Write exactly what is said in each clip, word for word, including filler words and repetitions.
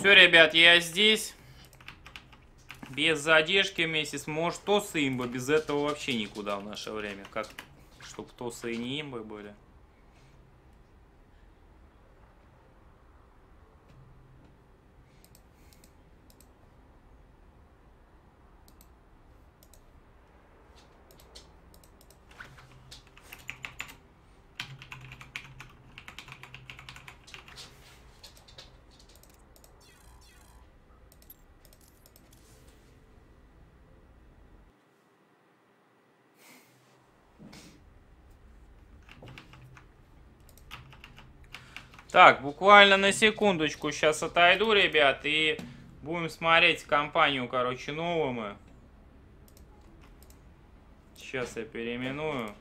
Все, ребят, я здесь. Без задержки вместе с может тосы и имбы. Без этого вообще никуда в наше время. Как, чтоб тосы и не имбы были. Так, буквально на секундочку сейчас отойду, ребят, и будем смотреть компанию, короче, новую мы. Сейчас я переименую.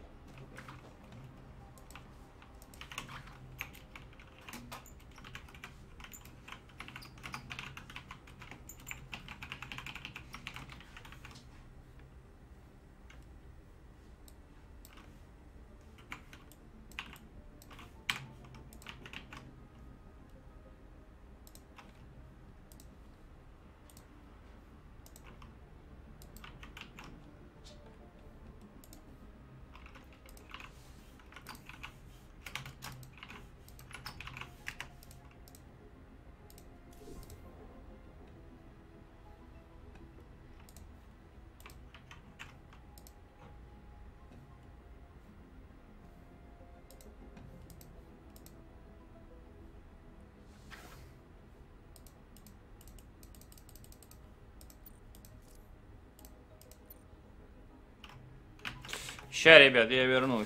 Ща, ребят, я вернусь.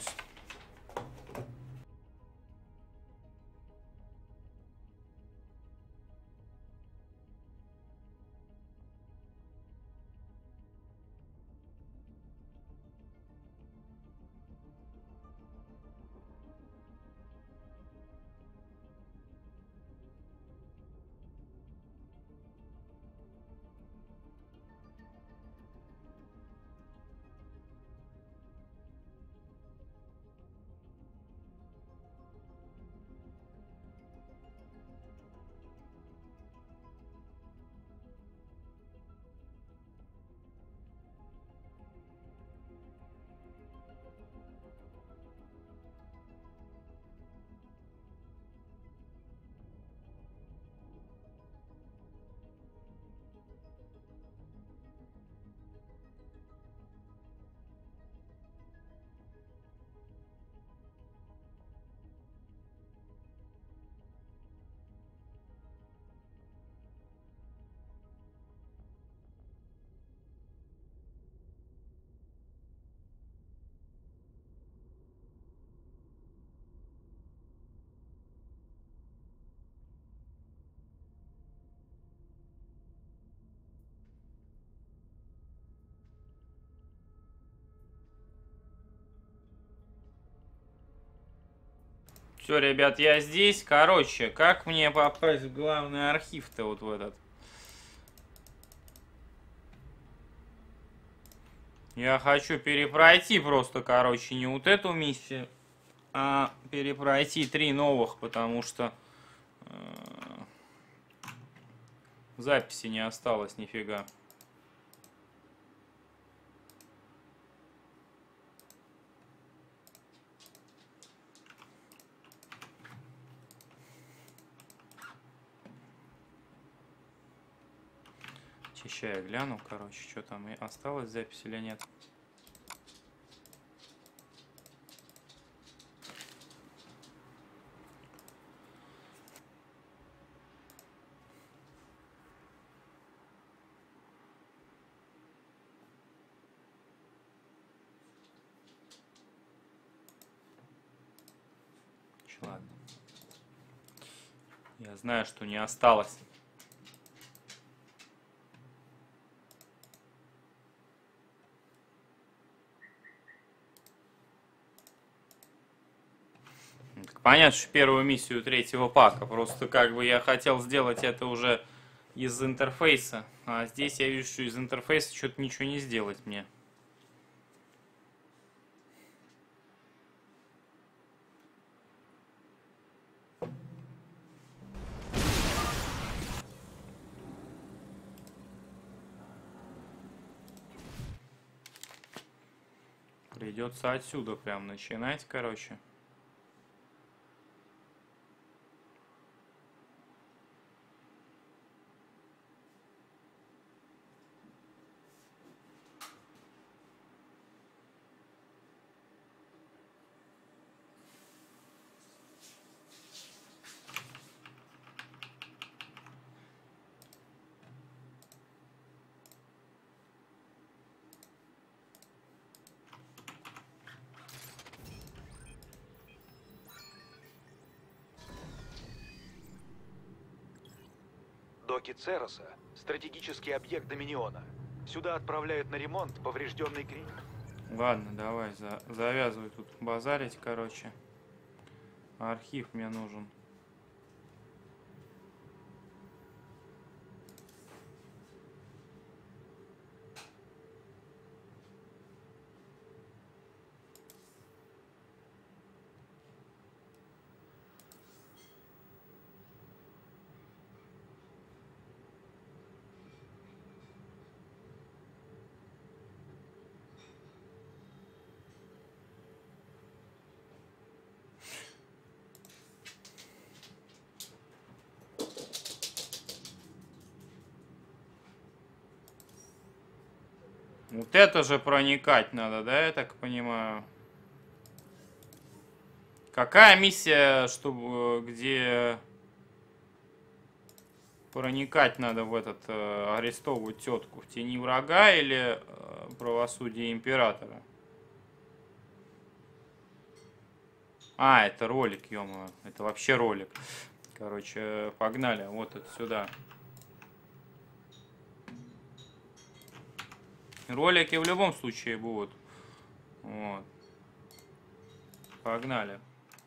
Все, ребят, я здесь. Короче, как мне попасть в главный архив-то вот в этот? Я хочу перепройти просто, короче, не вот эту миссию, а перепройти три новых, потому что э, записи не осталось нифига. Сейчас я гляну, короче, что там и осталось запись или нет. Ладно. Я знаю, что не осталось. Понятно, что первую миссию третьего пака. Просто как бы я хотел сделать это уже из интерфейса. А здесь я вижу, что из интерфейса что-то ничего не сделать мне. Придется отсюда прям начинать, короче. Доки Цероса – стратегический объект Доминиона. Сюда отправляют на ремонт поврежденный крик. Ладно, давай, за завязывай тут базарить, короче. Архив мне нужен. Вот это же проникать надо, да, я так понимаю? Какая миссия, чтобы где проникать надо в этот э, арестовывать тетку? В тени врага или э, правосудие императора? А, это ролик, ё-моё. Это вообще ролик. Короче, погнали. Вот это сюда. Ролики в любом случае будут. Вот. Погнали.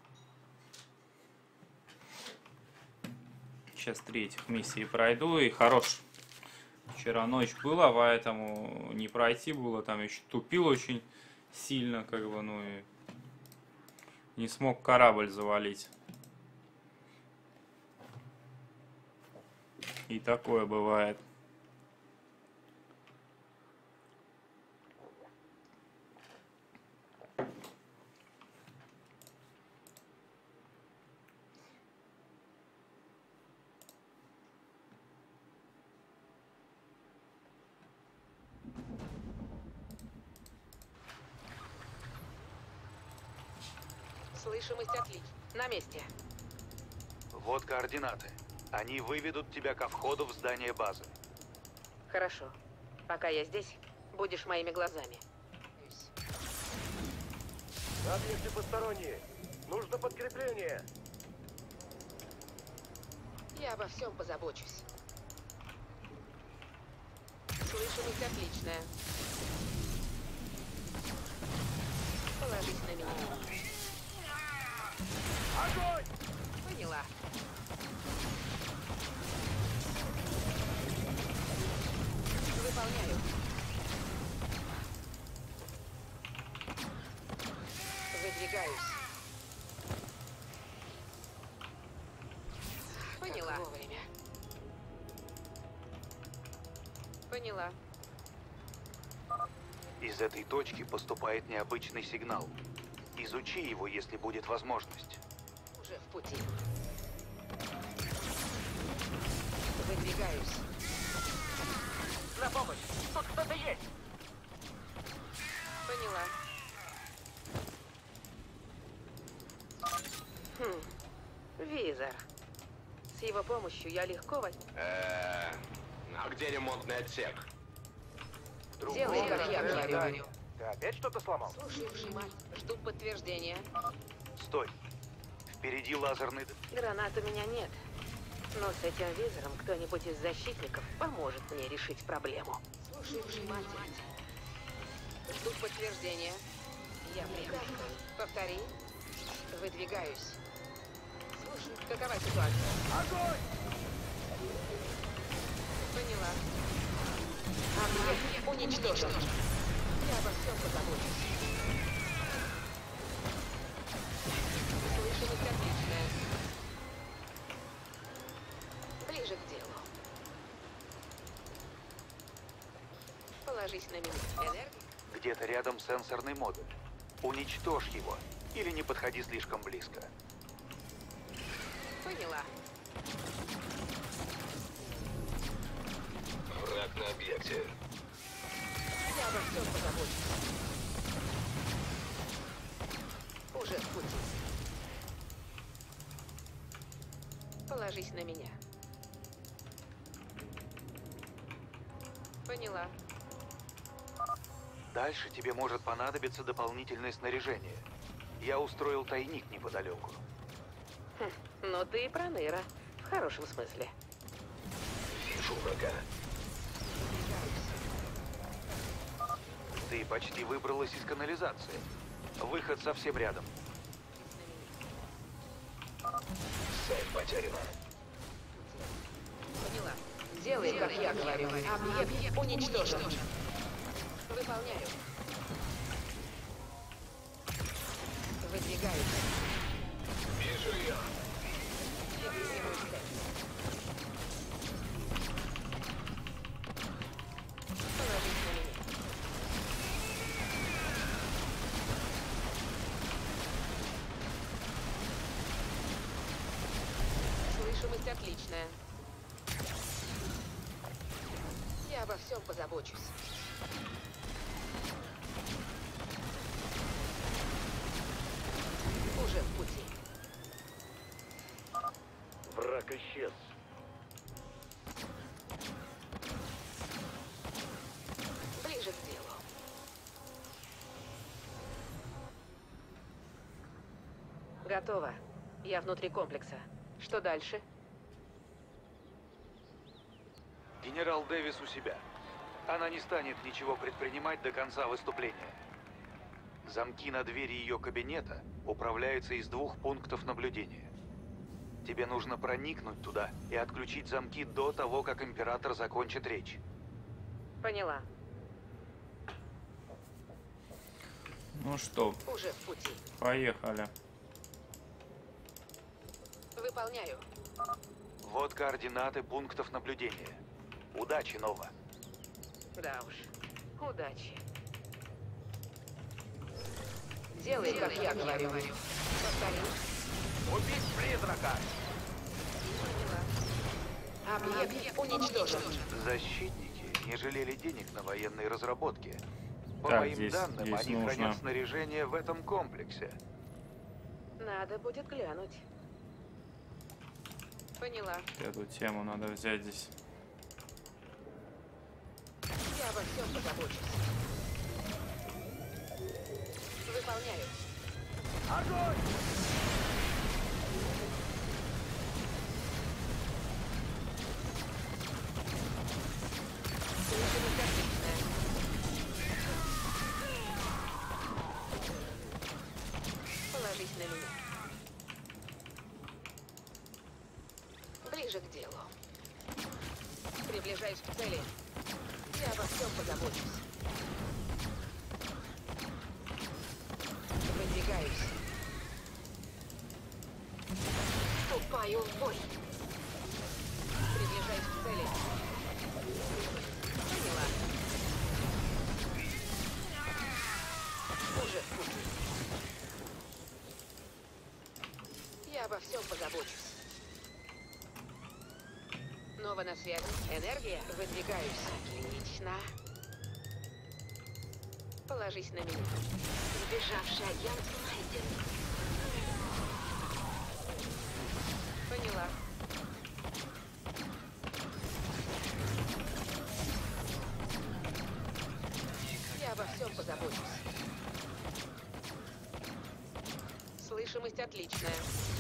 Сейчас три этих миссии пройду, и хорош. Вчера ночь была, поэтому не пройти было. Там еще тупил очень сильно, как бы, ну и не смог корабль завалить. И такое бывает. Слышимость отлично. На месте. Вот координаты. Они выведут тебя ко входу в здание базы. Хорошо. Пока я здесь, будешь моими глазами. Объекты посторонние. Нужно подкрепление. Я обо всем позабочусь. Слышимость отличная. Положись на меня. Огонь! Поняла. Выполняю. Выдвигаюсь. Поняла. Как вовремя. Поняла. Из этой точки поступает необычный сигнал. Изучи его, если будет возможность. Уже в пути. Выдвигаюсь. На помощь! Тут кто-то есть! Поняла. Хм. Визор. С его помощью я легко возьму. Э, а где ремонтный отсек? Делай, как я говорю. Ты опять что-то сломал? Слушай, вжимай. Жду подтверждения. Стой. Впереди лазерный... д- Гранат у меня нет. Но с этим визором кто-нибудь из защитников поможет мне решить проблему. Слушай внимательно. Жду подтверждения. Я прикажу. Повтори. Выдвигаюсь. Слушай, какова ситуация? Огонь! Поняла. Объект уничтожен. Я обо всем позабочусь. Слышимость отличная. Ближе к делу. Положись на меня. Энергия? Где-то рядом сенсорный модуль. Уничтожь его или не подходи слишком близко. Поняла. Враг на объекте. Я обо всем позабочусь. Уже в пути. Положись на меня. Поняла. Дальше тебе может понадобиться дополнительное снаряжение. Я устроил тайник неподалеку. Хм, ну ты и проныра. В хорошем смысле. Вижу врага. Ты почти выбралась из канализации. Выход совсем рядом. Цель потеряна. Поняла. Делай, как я говорю. Объект уничтожен. Выполняю. Выдвигаюсь. Вижу ее. Фиксирую цель. Положись на меня. Слышимость отличная. Я обо всем позабочусь. Уже в пути. Враг исчез. Ближе к делу. Готово. Я внутри комплекса. Что дальше? Генерал Дэвис у себя. Она не станет ничего предпринимать до конца выступления. Замки на двери ее кабинета управляются из двух пунктов наблюдения. Тебе нужно проникнуть туда и отключить замки до того, как император закончит речь. Поняла. Ну что, Уже в пути. поехали. Выполняю. Вот координаты пунктов наблюдения. Удачи, Нова. Да уж. Удачи. Делай, как я говорю. Повторю. Убить призрака! Поняла. Объект уничтожен. Защитники не жалели денег на военные разработки. По Так, моим здесь- данным, здесь они нужно- хранят снаряжение в этом комплексе. Надо будет глянуть. Поняла. Эту тему надо взять здесь. Я обо всем позабочусь. Выполняю. Огонь! Слышимость отличная. Положись на меня. Ближе к делу. Приближаюсь к цели. Я обо всем позабочусь. Выдвигаюсь. Вступаю в бой. Приближаюсь к цели. Поняла. Уже в пути. Я обо всем позабочусь. Нова на связи. Энергия. Выдвигаюсь. Отлично. Положись на меня. Сбежавший агент найден. Поняла. Я обо всем позабочусь. Слышимость отличная.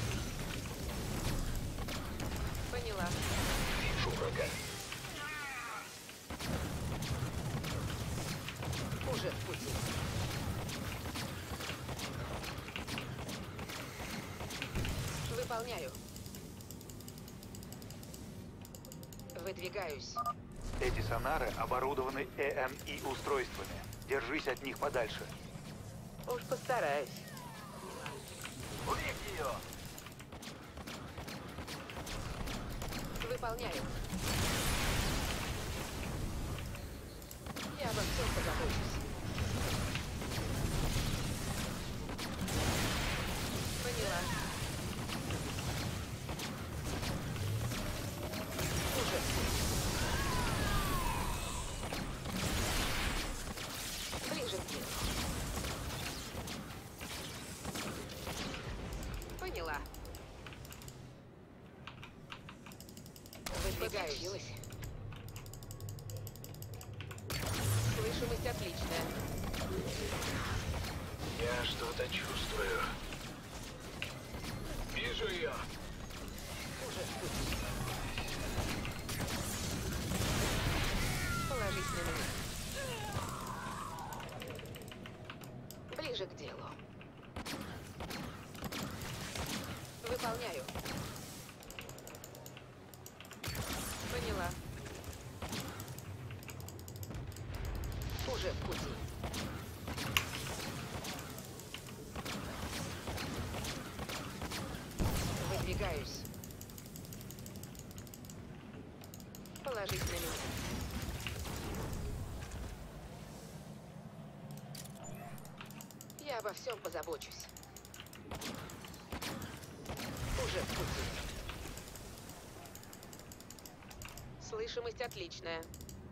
Поняла. Вижу врага. Уже в пути. Выполняю. Выдвигаюсь. Эти сонары оборудованы э эм и устройствами. Держись от них подальше. Уж постараюсь. Убить ее! Выполняю. Я обо всем позабочусь. Поняла. Выдвигаюсь. Слышимость отличная. Я что-то чувствую. Вижу ее. Уже в пути. Положись на меня. Ближе к делу. Выполняю. Поняла. Уже в пути. Выдвигаюсь. Положись на меня. Я обо всем позабочусь. Уже в пути. Слышимость отличная.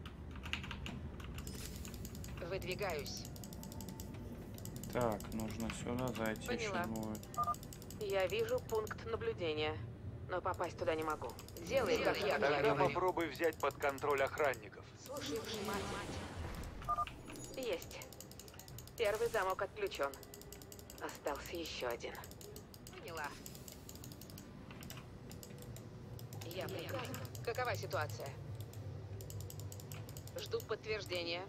Выдвигаюсь. Так, нужно сюда зайти. Поняла. Сейчас будет. Я вижу пункт наблюдения, но попасть туда не могу. Делай, как я Тогда говорю. попробуй взять под контроль охранников. Слушай внимательно. Есть. Первый замок отключен. Остался еще один. Поняла. Я прекрасно. Какова ситуация? Жду подтверждения.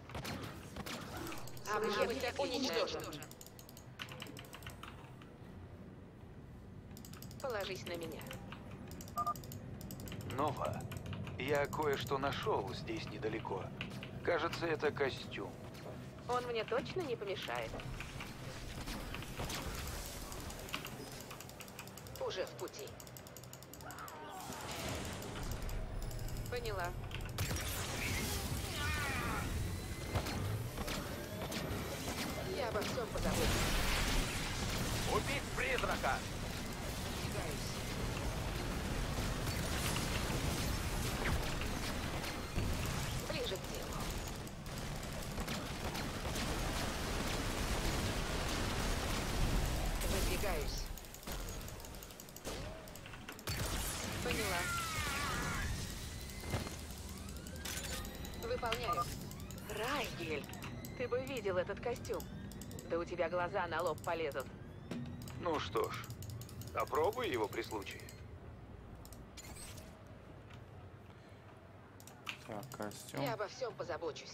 Объект уничтожен. Положись на меня. Нова, я кое-что нашел здесь недалеко. Кажется, это костюм. Он мне точно не помешает. Уже в пути. Поняла. Я обо всем позабочусь. Убить призрака! Двигаюсь. Ближе к делу. Выдвигаюсь. Поняла. Выполняю. Райгель, ты бы видел этот костюм. Да у тебя глаза на лоб полезут. Ну что ж, попробуй его при случае. Так, костюм. Я обо всем позабочусь.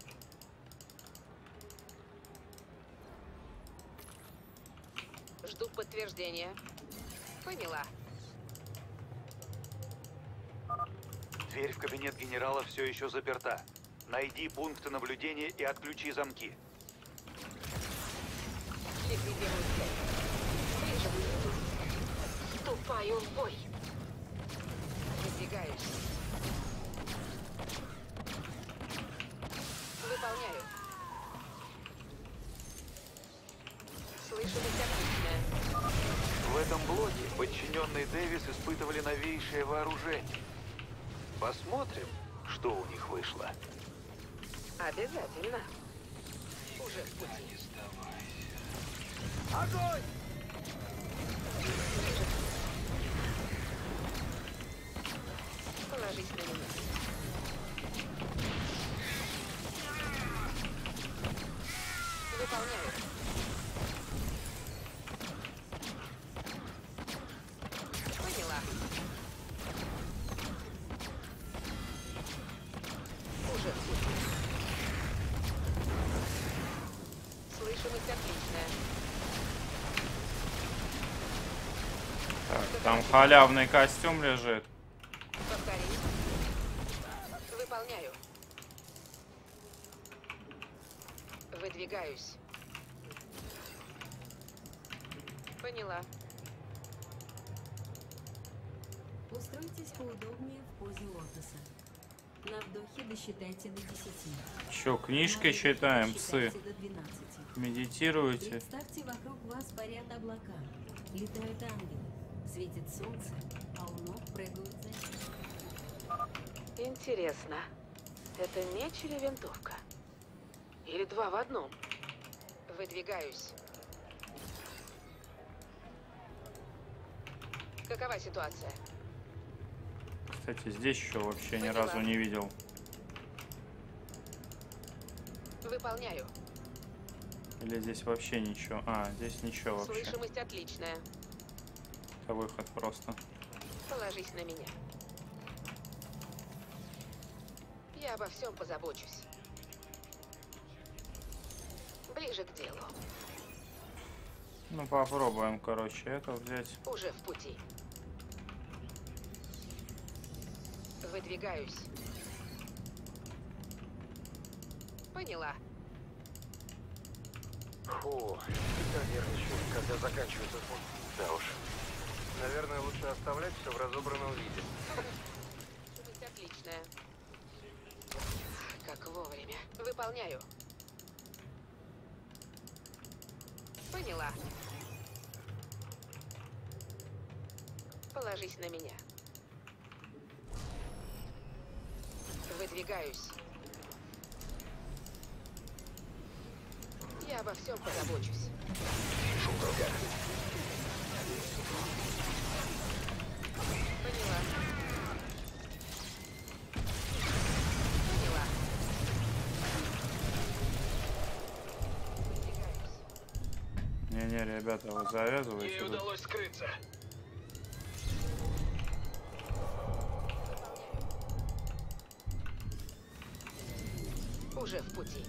Жду подтверждения. Поняла. Дверь в кабинет генерала все еще заперта. Найди пункты наблюдения и отключи замки. Ликвидирую цель. Ближе. Вступаю в бой. Выдвигаюсь. Выполняю. Слышимость отличная. В этом блоке подчиненные Дэвис испытывали новейшее вооружение. Посмотрим, что у них вышло. Обязательно. Уже в пути. Огонь! Положись на меня. Выполняю. Поняла. Уже в пути. Слышимость отличная. Так, там халявный костюм лежит. Повтори. Выполняю. Выдвигаюсь. Поняла. Устройтесь поудобнее в позе лотоса. На вдохе досчитайте до десяти. Чё, книжки На выдохе читаем, псы? досчитайте до двенадцати. Медитируйте. Представьте, вокруг вас парят облака. Летают ангелы. Светит солнце, а у ног прыгают зайцы. Интересно, это меч или винтовка? Или два в одном? Выдвигаюсь. Какова ситуация? Кстати, здесь еще вообще ни Поняла. разу не видел. Выполняю. Или здесь вообще ничего. А, здесь ничего вообще. Слышимость отличная. Это выход просто. Положись на меня. Я обо всем позабочусь. Ближе к делу. Ну, попробуем, короче, это взять. Уже в пути. Выдвигаюсь. Поняла. Фу, всегда нервничаю, когда заканчивается фон. Да уж. Наверное, лучше оставлять все в разобранном виде. Слышимость отличная. Как вовремя. Выполняю. Поняла. Положись на меня. Выдвигаюсь. Я обо всем позабочусь. Вижу врага. Поняла. Поняла. Выдвигаюсь. Не-не, ребята, вы завязываете. Ей тут. удалось скрыться. Уже в пути.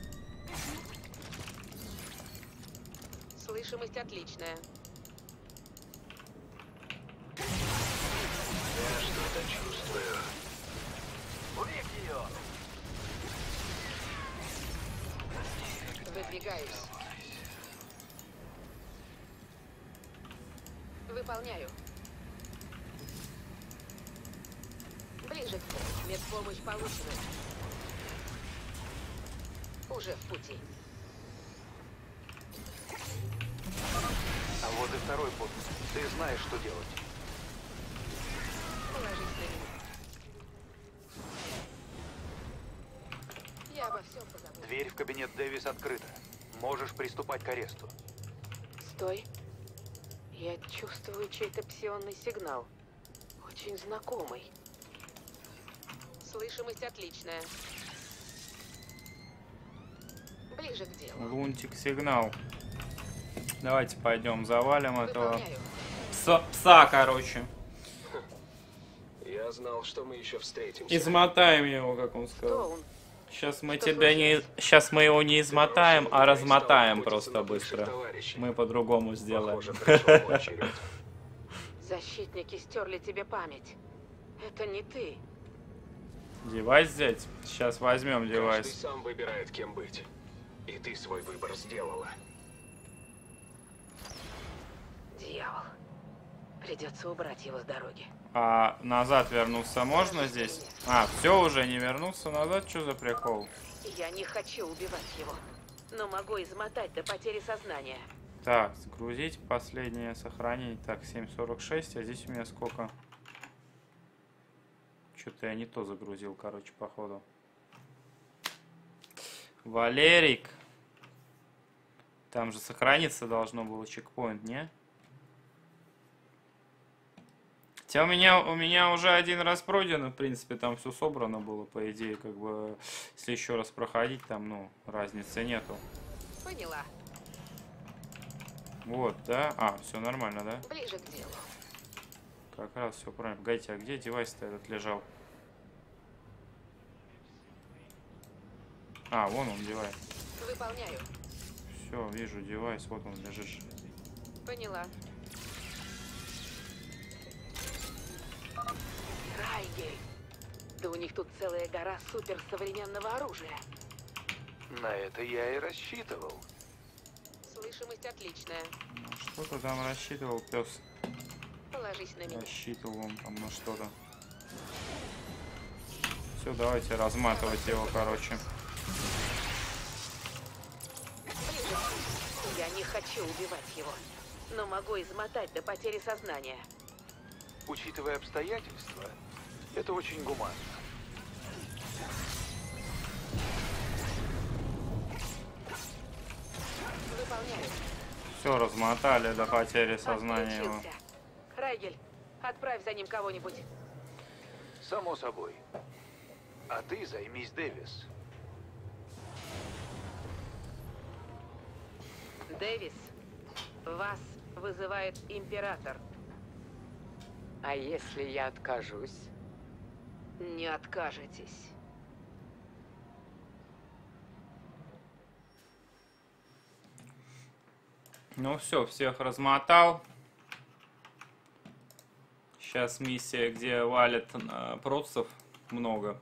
Слышимость отличная. Я что-то чувствую. Убить ее! Выдвигаюсь. Выполняю. Ближе к цели. Медпомощь получена. Уже в пути. А вот и второй пункт. Ты знаешь, что делать. Положись на меня. Я обо всем позабочусь. Дверь в кабинет Дэвис открыта. Можешь приступать к аресту. Стой. Я чувствую чей-то псионный сигнал. Очень знакомый. Слышимость отличная. Ближе к делу. Лунтик сигнал. Давайте пойдем завалим этого Выполняю. пса, пса, короче. Я знал, что мы еще встретимся. Измотаем его, как он Кто сказал. он? Сейчас мы Что тебя не... Сейчас мы его не измотаем, а размотаем просто быстро. Мы по-другому сделаем. Похоже, пришел мой черед. Защитники стерли тебе память. Это не ты. Девайс взять? Сейчас возьмем Каждый девайс. сам выбирает, кем быть. И ты свой выбор сделала. Дьявол. Придется убрать его с дороги. А назад вернуться можно здесь? А, все, уже не вернуться назад? Что за прикол? Я не хочу убивать его, но могу измотать до потери сознания. Так, загрузить последнее сохранение. Так, семь сорок шесть, а здесь у меня сколько? Что-то я не то загрузил, короче, походу. Валерик. Там же сохраниться должно было чекпоинт, не? Хотя у меня, у меня уже один раз пройдено, в принципе, там все собрано было, по идее, как бы, если еще раз проходить, там, ну, разницы нету. Поняла. Вот, да? А, все нормально, да? Ближе к делу. Как раз все правильно. Погодите, а где девайс-то этот лежал? А, вон он, девайс. Выполняю. Все, вижу девайс, вот он лежит. Поняла. Райгель. Да у них тут целая гора суперсовременного оружия. На это я и рассчитывал. Слышимость отличная. Ну, что-то там рассчитывал, пес. Положись на меня. Рассчитывал он там на что-то. Все, давайте разматывать его, короче. Ближе. Я не хочу убивать его, но могу измотать до потери сознания. Учитывая обстоятельства, это очень гуманно. Выполняю. Все, размотали до потери сознания его. Отключился. Райгель, Отправь за ним кого-нибудь. Само собой. А ты займись Дэвис. Дэвис, вас вызывает император. А если я откажусь? Не откажетесь. Ну все, всех размотал. Сейчас миссия, где валят э, процессов много.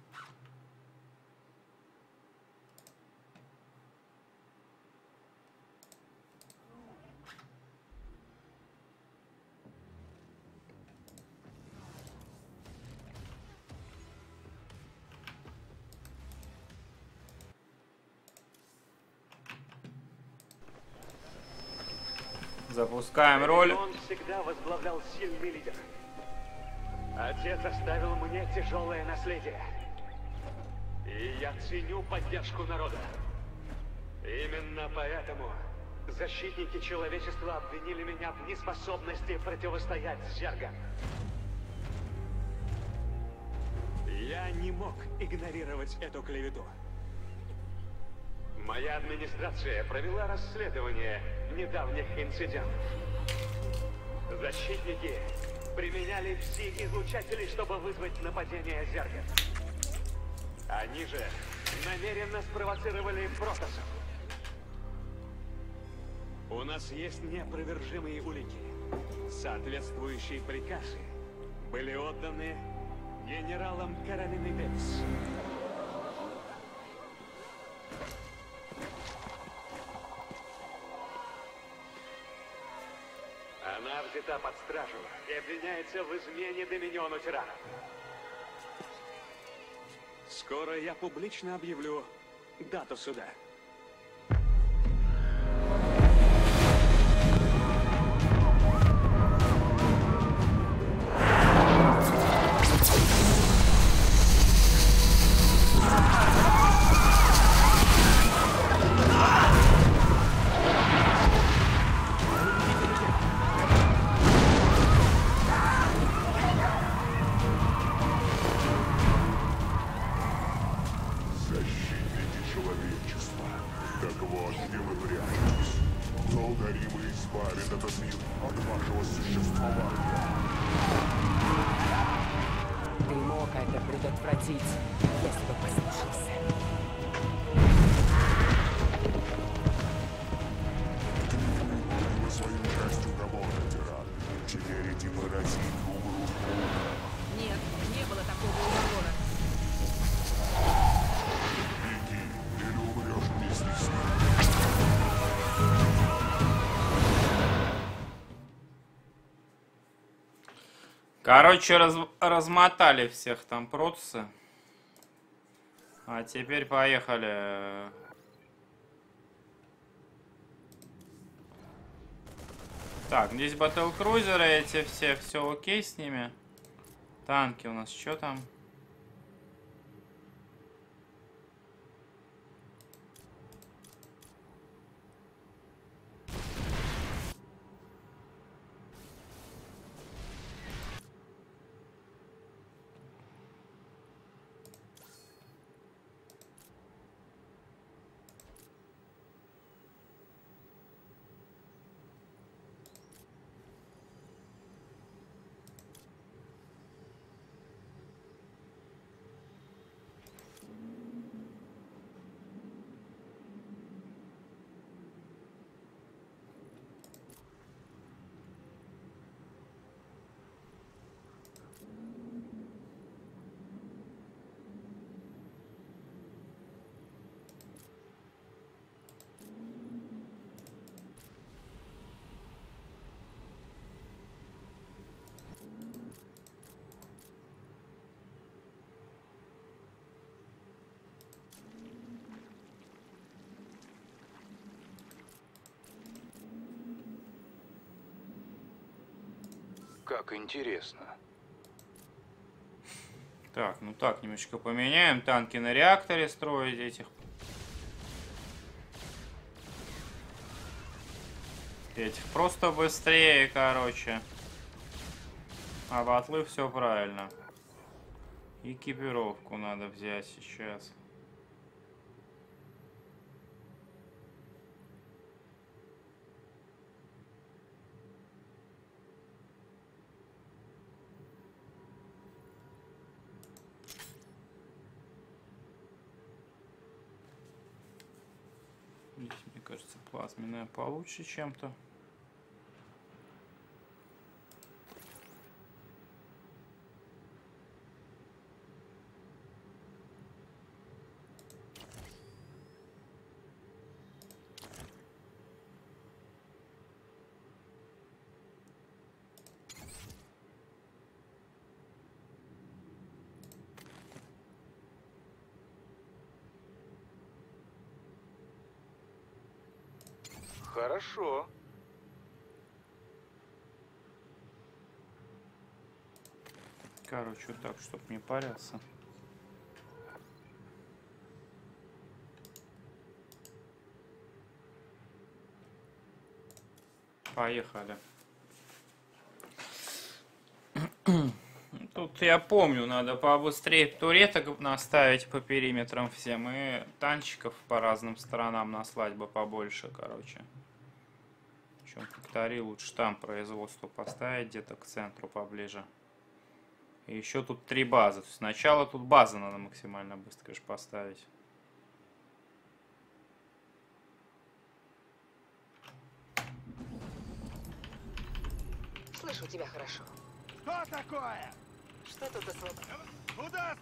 Запускаем роль. Он всегда возглавлял сильный лидер. Отец оставил мне тяжелое наследие. И я ценю поддержку народа. Именно поэтому защитники человечества обвинили меня в неспособности противостоять зергам. Я не мог игнорировать эту клевету. Моя администрация провела расследование недавних инцидентов. Защитники применяли пси-излучатели, чтобы вызвать нападение зергов. Они же намеренно спровоцировали протоссов. У нас есть неопровержимые улики. Соответствующие приказы были отданы генералом Каролиной Дэвис. Она взята под стражу и обвиняется в измене Доминиону тиранов. Скоро я публично объявлю дату суда. Короче, раз, размотали всех там процессы. А теперь поехали. Так, здесь батлкрузеры эти все, все окей с ними. Танки у нас что там? Как интересно. Так, ну так, немножечко поменяем. Танки на реакторе строить этих. Этих просто быстрее, короче. А в отлы все правильно. Экипировку надо взять сейчас. Здесь, мне кажется, плазменная получше чем-то. Хорошо. Короче, вот так, чтобы не париться. Поехали. Тут я помню, надо побыстрее туреток наставить по периметрам всем и танчиков по разным сторонам наслать бы побольше, короче. Причем фактори лучше там производство поставить где-то к центру поближе. И еще тут три базы. То есть сначала тут базы надо максимально быстро, конечно, поставить. Слышу тебя хорошо. Что такое? Что тут освободилось? Куда?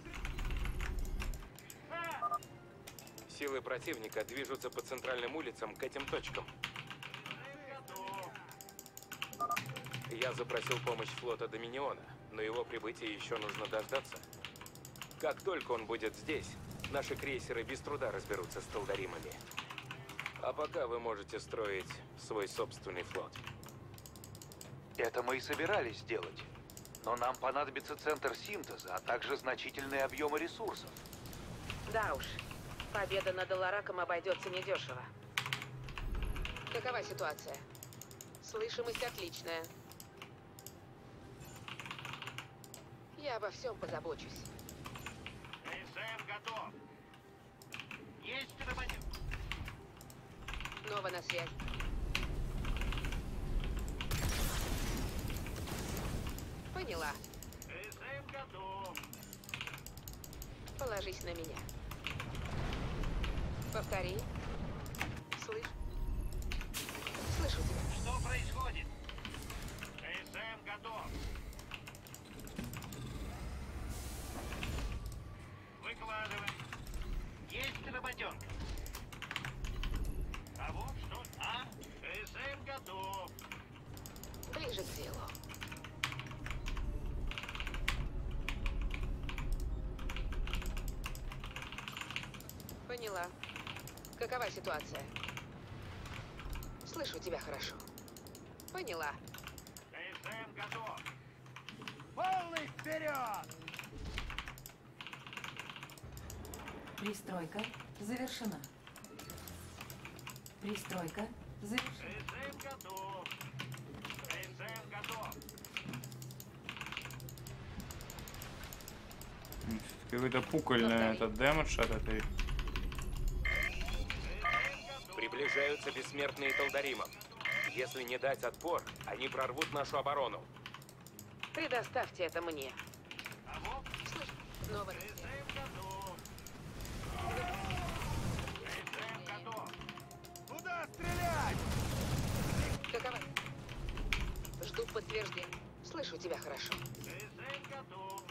Силы противника движутся по центральным улицам к этим точкам. Я запросил помощь флота Доминиона, но его прибытия еще нужно дождаться. Как только он будет здесь, наши крейсеры без труда разберутся с Талдаримами. А пока вы можете строить свой собственный флот. Это мы и собирались сделать. Но нам понадобится центр синтеза, а также значительные объемы ресурсов. Да уж, победа над Алараком обойдется недешево. Какова ситуация? Слышимость отличная. Я обо всем позабочусь. СМ готов. Есть командир. Нова на связь. Поняла. СМ готов. Положись на меня. Повтори. Слышь? Слышу тебя. Что происходит? СМ готов. Выкладывай. Есть работенка. А вот что? А? СМ готов. Ближе к делу. Поняла. Какова ситуация? Слышу тебя хорошо. Поняла. СМ готов. Полный вперед! Пристройка завершена. Пристройка завершена. СМ готов. СМ готов. Какой-то пукольный этот дэмэдж от этой. Приближаются бессмертные Талдаримов. Если не дать отпор, они прорвут нашу оборону. Предоставьте это мне. А вот Слышь, снова на связи. СМ готов. СМ готов. Куда стрелять? Какова? Жду подтверждения. Слышу тебя хорошо. СМ готов.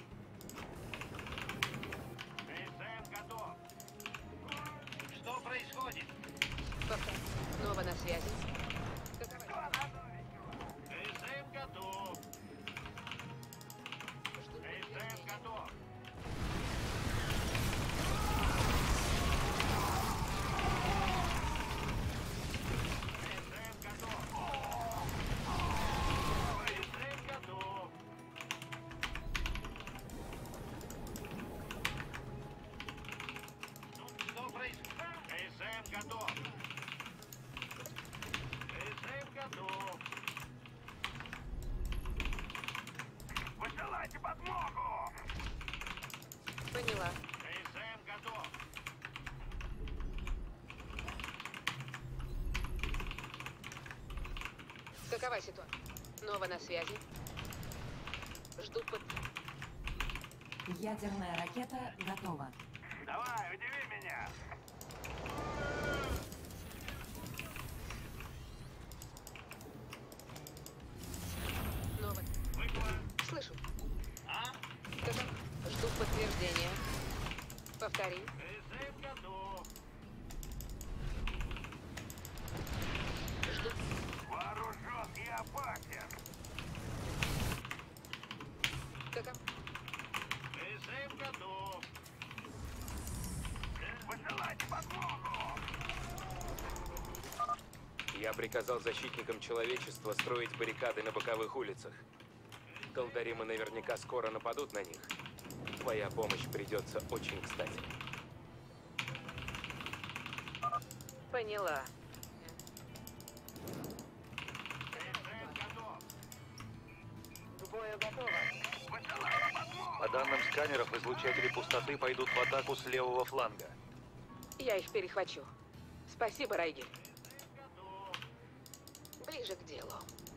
СМ готов. Что происходит? Повтори. Снова на связи. Какова? СМ готов. Жду СМ подтверждения. готов. СМ готов. СМ готов. Ну, что происходит? СМ готов. Какова ситуация? Нова на связи. Ждут под... Ядерная ракета готова. Давай, удиви меня. Нова. Слышу. Каков... Ждут подтверждения. Повтори. Призыв готов. Ждут. Вооружен и опасен. Каков... Призыв готов. Высылайте подмогу. Я приказал защитникам человечества строить баррикады на боковых улицах. Талдаримы наверняка скоро нападут на них. Твоя помощь придется очень кстати. Поняла. Бою готово. По данным сканеров, излучатели пустоты пойдут в атаку с левого фланга. Я их перехвачу. Спасибо, Райгель. Ближе к делу.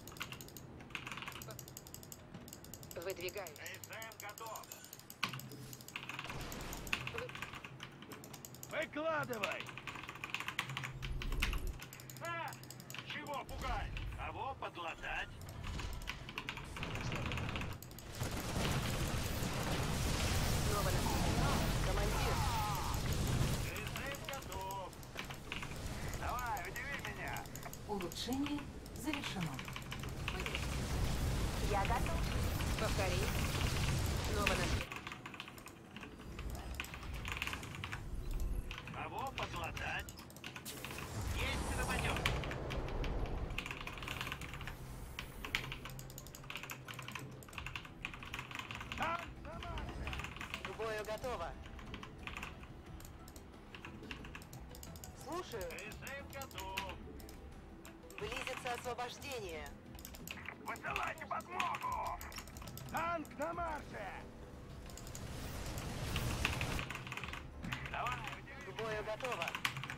Выдвигаюсь. Призыв готов. Вы- Выкладывай. А, чего пугать? Кого подлатать? Снова на... Командир. Призыв готов. Давай, удиви меня. Улучшение завершено. Я готов. Повтори. Снова на... Кого подлатать? Есть нападем. Танк на марше! К бою готово. Слушаю. Призыв готов. Близится освобождение. Высылайте подмогу! Танк на марше! Давай, К бою готово.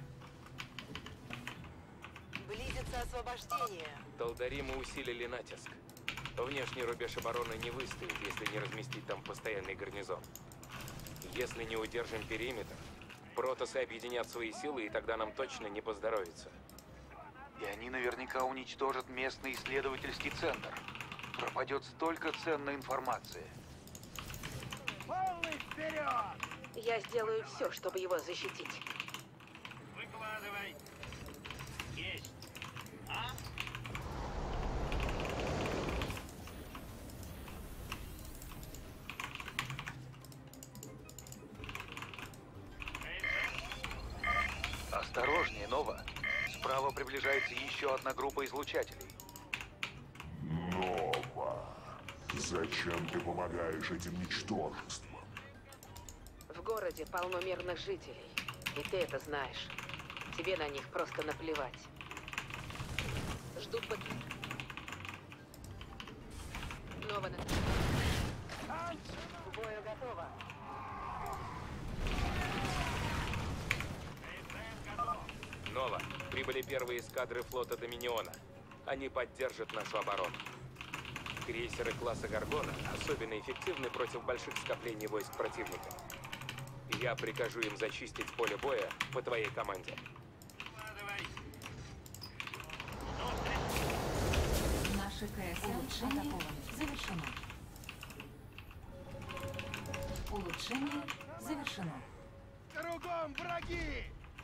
Близится освобождение. Талдаримы усилили натиск. Внешний рубеж обороны не выстоит, если не разместить там постоянный гарнизон. Если не удержим периметр, протосы объединят свои силы, и тогда нам точно не поздоровится. И они наверняка уничтожат местный исследовательский центр. Пропадет столько ценной информации. полный вперед! Я сделаю все, чтобы его защитить. Выкладывай. Есть. А? Осторожнее, Нова. Справа приближается еще одна группа излучателей. Нова, зачем ты помогаешь этим ничтожествам? В городе полно мирных жителей. И ты это знаешь. Тебе на них просто наплевать. Ждут под... Нова на... К бою готово. Нова, прибыли первые эскадры флота Доминиона. Они поддержат нашу оборону. Крейсеры класса Гаргона особенно эффективны против больших скоплений войск противника. Я прикажу им зачистить поле боя по твоей команде. Наше КСМ атаковано. Завершено. Улучшение завершено. Кругом враги!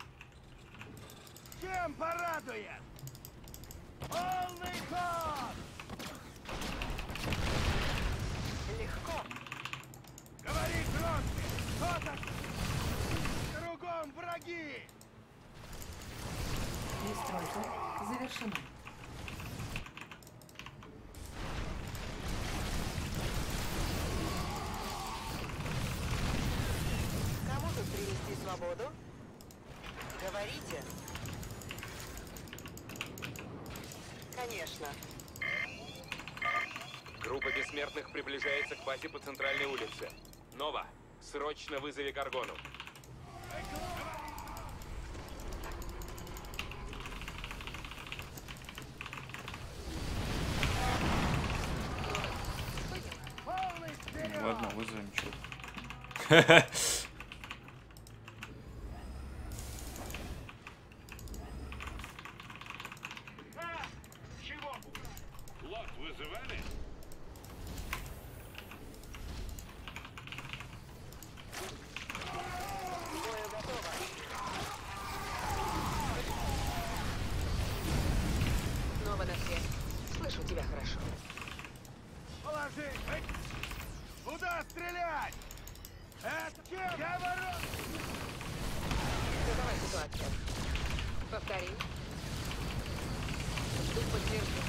Чем порадует? Полный ход! Легко. Говори громче! Кто так? Кругом враги! Перестройка завершена. Кому тут принести свободу? Говорите. Конечно. Группа бессмертных приближается к базе по центральной улице. Нова, срочно вызови Гаргону. вызовем что-то. Чего? Флот вызывали? Бою готово. Снова на связь. Слышу тебя хорошо. Положи! Куда стрелять? Это чем? Я ворот! Какова ситуация? Повтори. Жду подтверждения.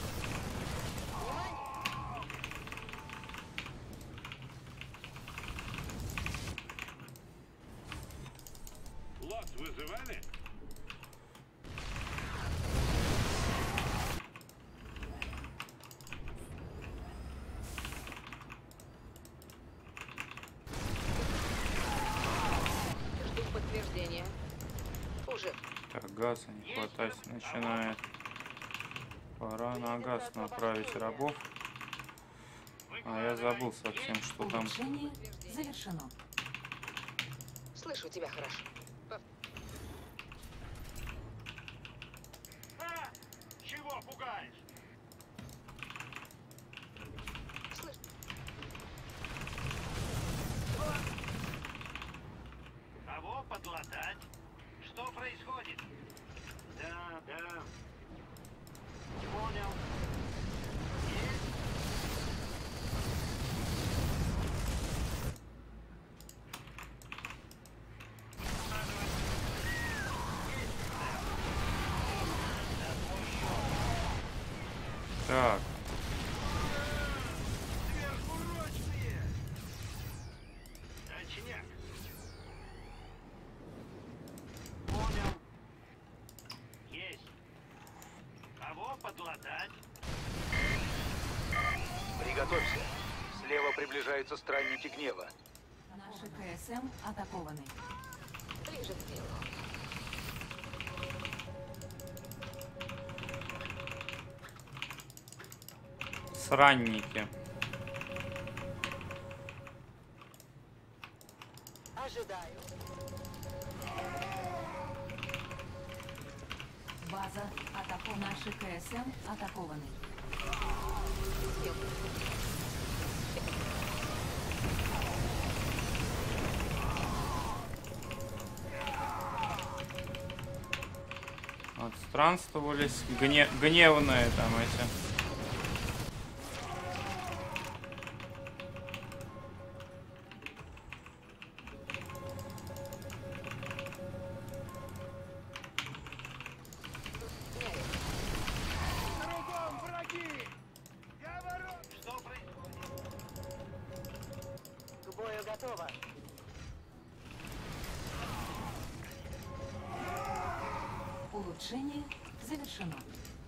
Флот вызывали? Жду подтверждения. Уже. Так, газа не хватать начинает. Пора на газ направить рабов. А я забыл совсем, что там. Улучшение завершено. Слышу тебя хорошо. Пов- А! Чего пугаешь? Слыш... Кого подлатать? Что происходит? Да, да. Понял. Есть? Так, Сверхурочные! Точняк. Понял. Есть. Кого подлатать? Приготовься. Слева приближаются странники гнева. Наши КСМ атакованы. Ближе к делу. сранники. Ожидаю. База атаку. Наши КСМ атакованы. Отстранствовались. Гне... Гневные там эти. Кругом враги! Я ворот! Что происходит? К бою готово. Улучшение завершено.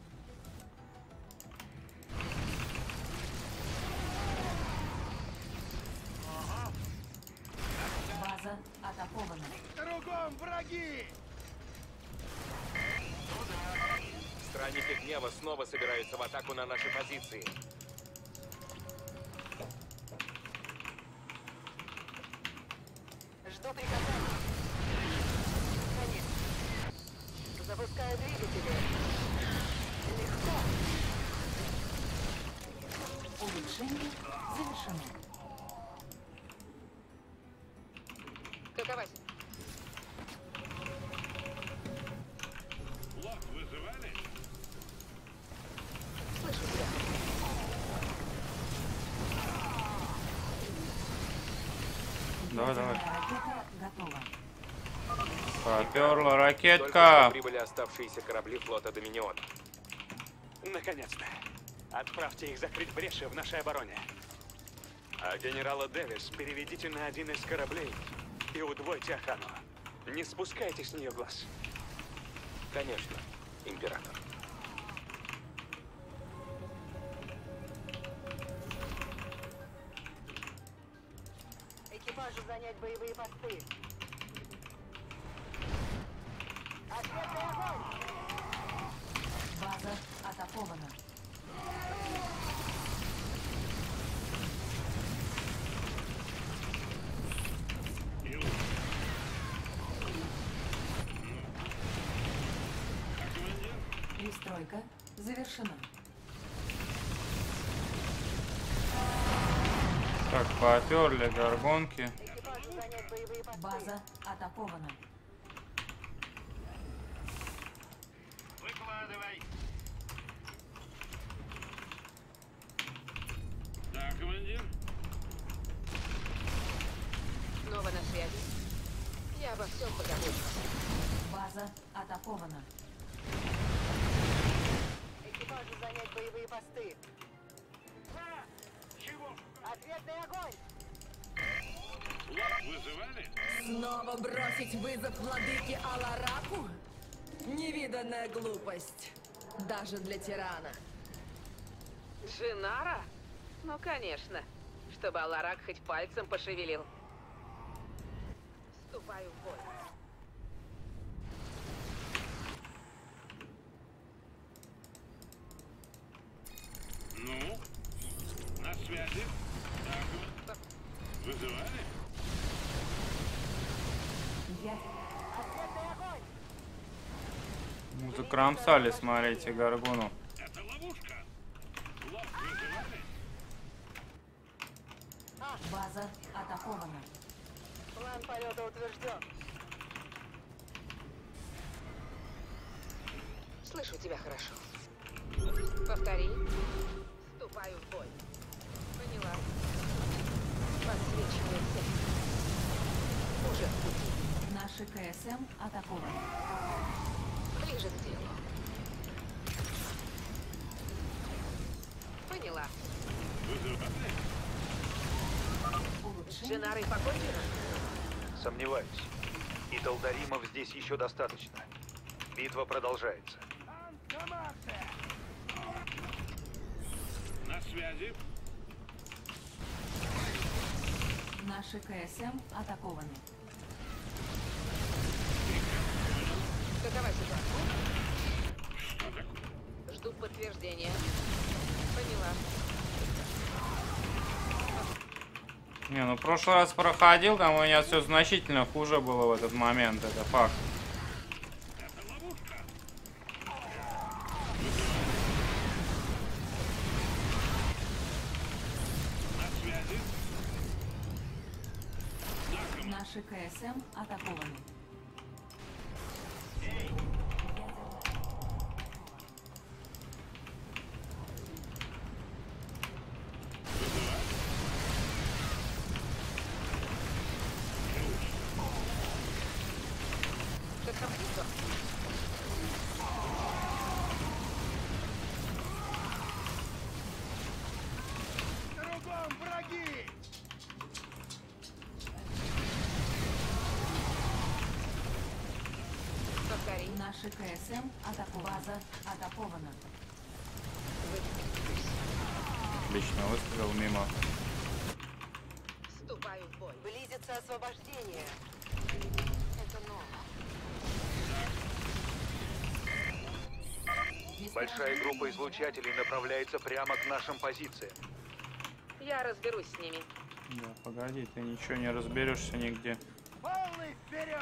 База атакована. Кругом враги! Странники гнева снова собираются в атаку на наши позиции. Жду приказаний. Конец. Запускаю двигатели. Легко. Улучшение завершено. Какова? Флот вызывали? Слышу тебя. Давай, давай. Ракета готова. Поперла Только что ракетка. прибыли оставшиеся корабли флота Доминиона. Наконец-то. Отправьте их закрыть бреши в нашей обороне. А генерала Дэвис переведите на один из кораблей и удвойте охрану. Не спускайте с нее глаз. Конечно, император. Экипажу занять боевые посты. Ответный огонь! База атакована. Настройка завершена. Так, поперли горгонки. База атакована. Выкладывай. Да, командир. Снова на связи. Я обо всем позабочусь. База атакована. Экипажу занять боевые посты. Чего? Ответный огонь! Лоб вызывали? Снова бросить вызов владыке Алараку? Невиданная глупость. Даже для тирана. Джинара? Ну, конечно. Чтобы Аларак хоть пальцем пошевелил. Вступаю в бой. Ну? На связи? Так, вызывали? Я... Ответный огонь! Ну, закромсали, смотрите, горгону. Это ловушка. Лоб вызывали? База атакована. План полета утвержден. Слышу тебя хорошо. Повтори. Вступаю в бой. Поняла. Подсвечиваю всех. Уже в пути. Наши КСМ атакованы. Ближе к делу. Поняла. Вызывали? С Улучшение. Джинарой покончено? Сомневаюсь. И Талдаримов здесь еще достаточно. Битва продолжается. На связи? Наши КСМ атакованы. Какова ситуация? Что такое? Жду подтверждения. Поняла. Не, ну в прошлый раз проходил, там у меня все значительно хуже было в этот момент, это факт. Это ловушка. На связи? Наши КСМ атакованы. Как там лицо? Кругом враги! Повтори. Наши КСМ атакованы. База атакована. Отлично, выстрелил мимо. Вступаю в бой. Близится освобождение. Это ново. Большая группа излучателей направляется прямо к нашим позициям. Я разберусь с ними. Да, погоди, ты ничего не разберешься нигде. Полный вперед!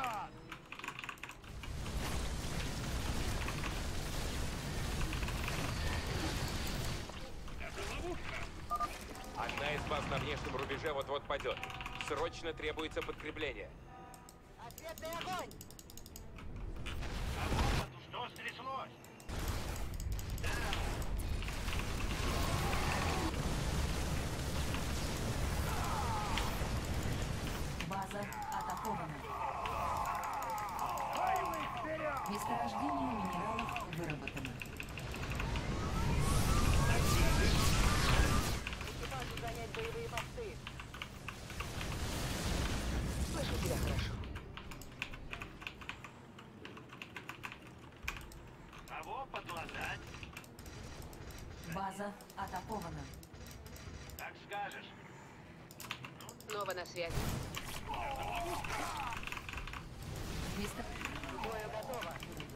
Одна из баз на внешнем рубеже вот-вот падет. Срочно требуется подкрепление. Ответный огонь! Что стряслось? База атакована. Месторождение минералов выработано. Экипажу занять боевые посты. Слышу тебя хорошо. Кого подлатать? База атакована. Как скажешь. Снова на связи. Место... К бою готово.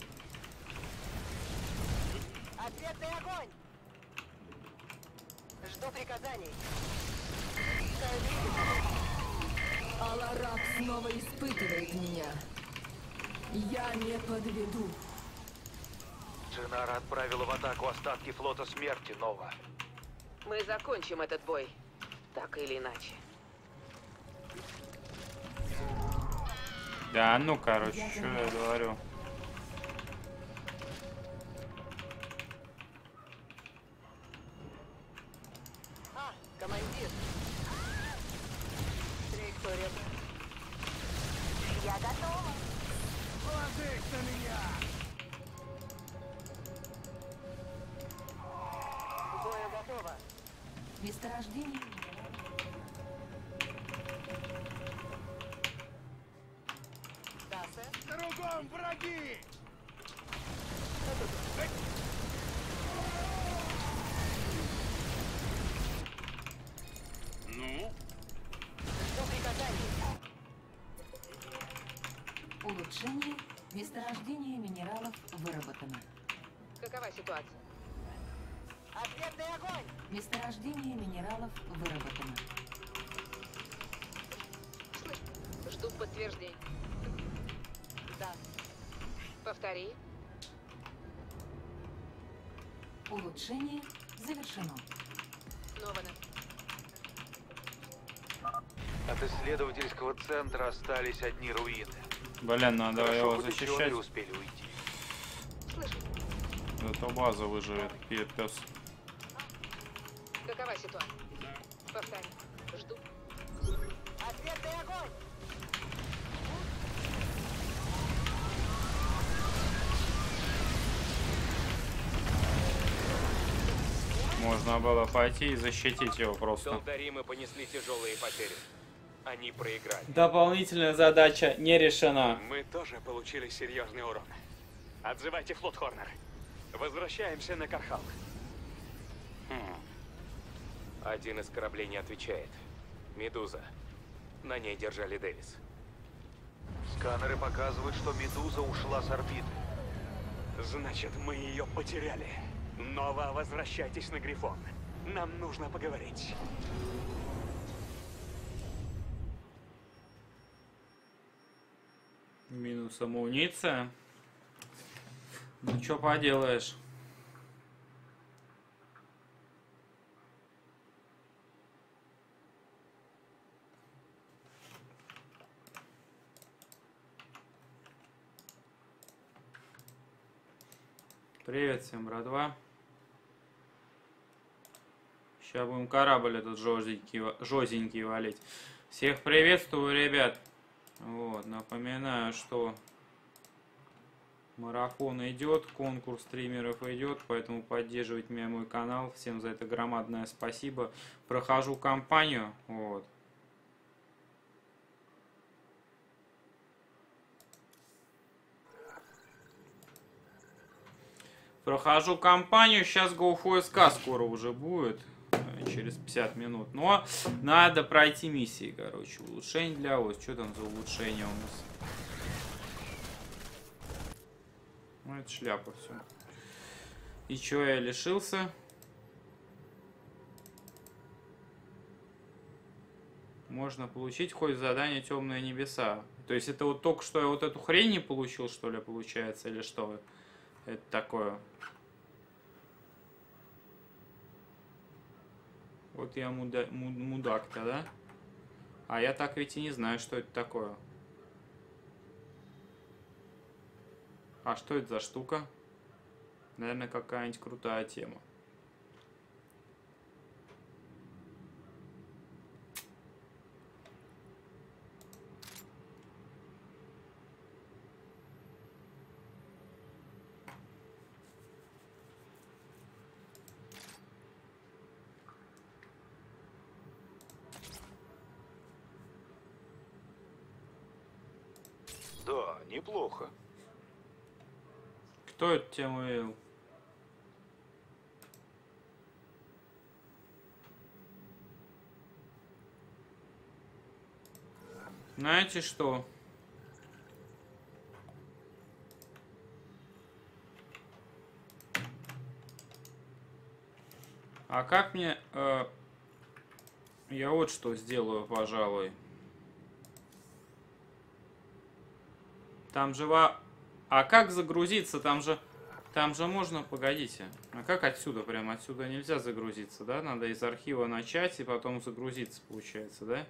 Ответный огонь! Жду приказаний. Пускаю двигатель. Аларак снова испытывает меня. Я не подведу. Шинара отправила в атаку остатки флота смерти, Нова. Мы закончим этот бой. Так или иначе. Да, ну, короче, что я говорю. А, командир. Траектория. Я готова. Ложись на меня. Боя готова. Месторождение. Да, сэр. Кругом враги! Ну? Что приказание? Улучшение. Месторождение минералов выработано. Какова ситуация? Ответный огонь! Месторождение минералов выработано. Слышь, жду подтверждения. Да. Повтори. Улучшение завершено. Нована. От исследовательского центра остались одни руины. Блин, надо Хорошо, его хоть защищать. ученые успели уйти. Слышь, Зато база выживет, пес. какова ситуация? Повтори. Жду. Ответный огонь! Можно было пойти и защитить его просто. Столдаримы понесли тяжелые потери. Они проиграли. Дополнительная задача не решена. Мы тоже получили серьезный урон. Отзывайте флот, Хорнер. Возвращаемся на Кархал. Один из кораблей не отвечает. Медуза. На ней держали Дэвис. Сканеры показывают, что Медуза ушла с орбиты. Значит, мы ее потеряли. Нова, возвращайтесь на Грифон. Нам нужно поговорить. Минус амуниция. Ну, что поделаешь. Привет всем, братва. Сейчас будем корабль этот жёстенький, жёстенький валить. Всех приветствую, ребят. Вот, напоминаю, что марафон идет, конкурс стримеров идет, поэтому поддерживайте меня, мой канал. Всем за это громадное спасибо. Прохожу кампанию. Вот. Прохожу кампанию, сейчас GoFoSK скоро уже будет, через пятьдесят минут. Но надо пройти миссии, короче. Улучшение для ОС. Что там за улучшение у нас? Ну, это шляпа, все. И чё я лишился? Можно получить хоть задание «Темные небеса». То есть это вот только что я вот эту хрень не получил, что ли, получается, или что? Это такое. Вот я муда мудак-то, да? А я так ведь и не знаю, что это такое. А что это за штука? Наверное, какая-нибудь крутая тема. Да, неплохо. Кто эту тему вел? Знаете что? А как мне... Э, я вот что сделаю, пожалуй. Там же... Во... А как загрузиться? Там же Там же можно, погодите. А как отсюда? Прям отсюда нельзя загрузиться, да? Надо из архива начать и потом загрузиться, получается, да?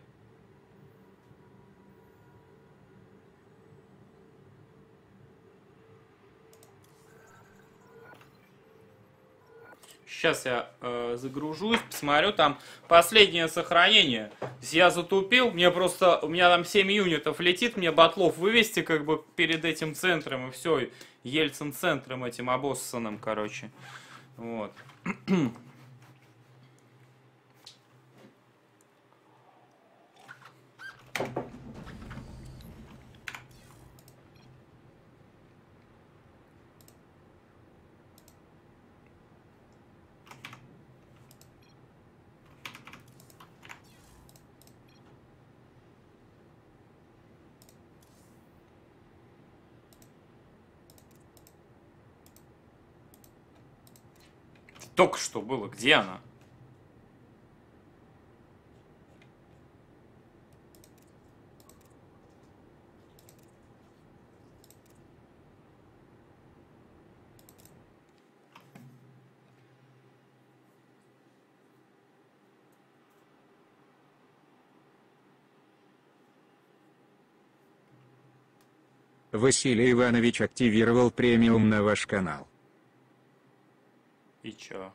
Сейчас я э, загружусь, посмотрю, там последнее сохранение. Я затупил, мне просто, у меня там семь юнитов летит, мне батлов вывести как бы перед этим центром, и все, Ельцин-центром этим обоссанным, короче. Вот. Только что было. Где она? Василий Иванович активировал премиум на ваш канал. И чё?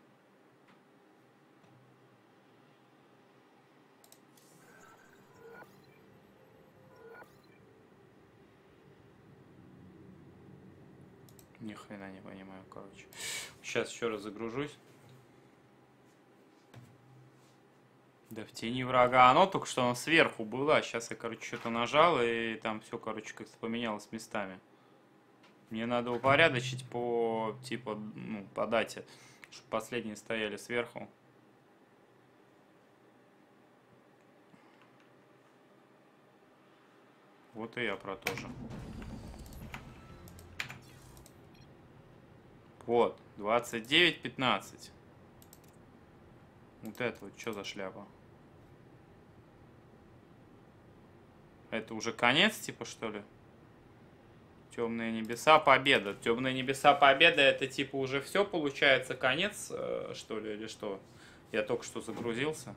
Ни хрена не понимаю, короче. Сейчас еще раз загружусь. Да в тени врага. Оно только что оно сверху было. Сейчас я, короче, что-то нажал, и там все, короче, как-то поменялось местами. Мне надо упорядочить по, типа, ну, по дате, чтобы последние стояли сверху. Вот и я про то же. Вот, двадцать девять пятнадцать. Вот это вот, что за шляпа? Это уже конец, типа, что ли? Темные небеса, победа. Темные небеса, победа, это типа уже все, получается, конец, э, что ли, или что? Я только что загрузился.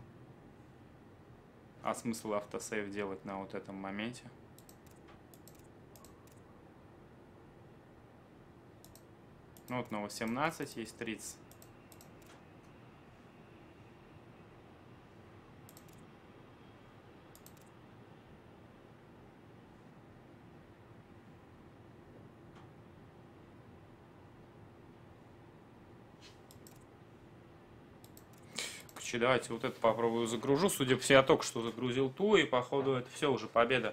А смысл автосейв делать на вот этом моменте? Ну вот на восемнадцать есть тридцать. Давайте вот это попробую загружу. Судя по всему, я только что загрузил ту, и походу это все уже победа.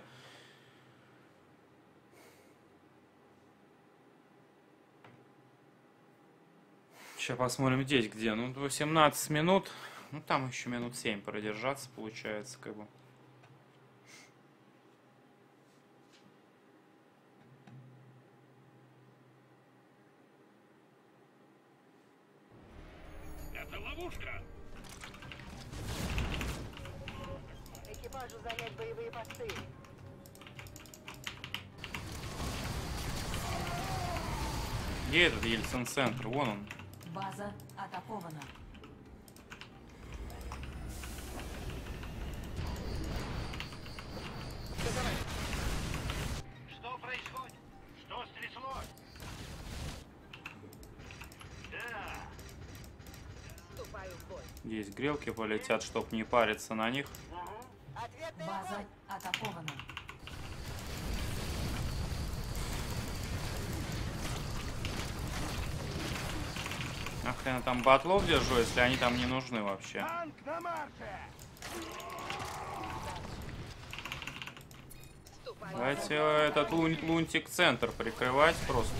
Сейчас посмотрим здесь где. Ну, восемнадцать минут. Ну, там еще минут семь продержаться, получается, как бы. Это ловушка! Экипажу занять боевые посты. Где этот Ельцин-центр? Вон он. База атакована. Что происходит? Что стряслось? Да. Вступаю в бой. Здесь грелки полетят, чтоб не париться на них. База атакована. Нахрена там батлов держу, если они там не нужны вообще. Танк на марше! Давайте этот лун лунтик-центр прикрывать просто.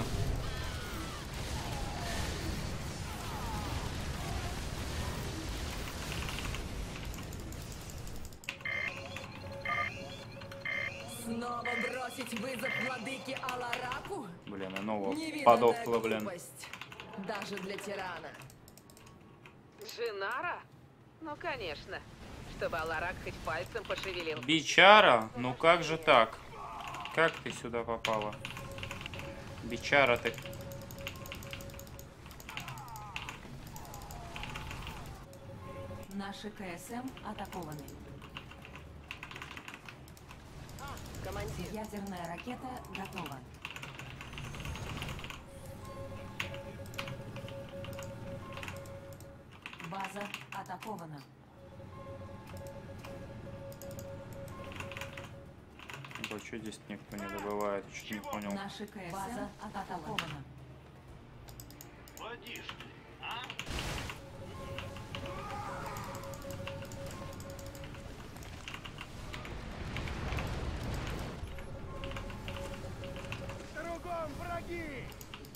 Снова бросить вызов владыке Алараку? Блин, иного Невиданная подохла, блин. глупость. Даже для тирана. Джинара? Ну, конечно. Чтобы Аларак хоть пальцем пошевелил. Бичара? Ну как же так? Как ты сюда попала? Бичара ты. Наши КСМ атакованы. Командир. Ядерная ракета готова. База атакована. Что здесь никто не добывает? Чуть не понял. Наши КСМ база атакована. Кругом враги!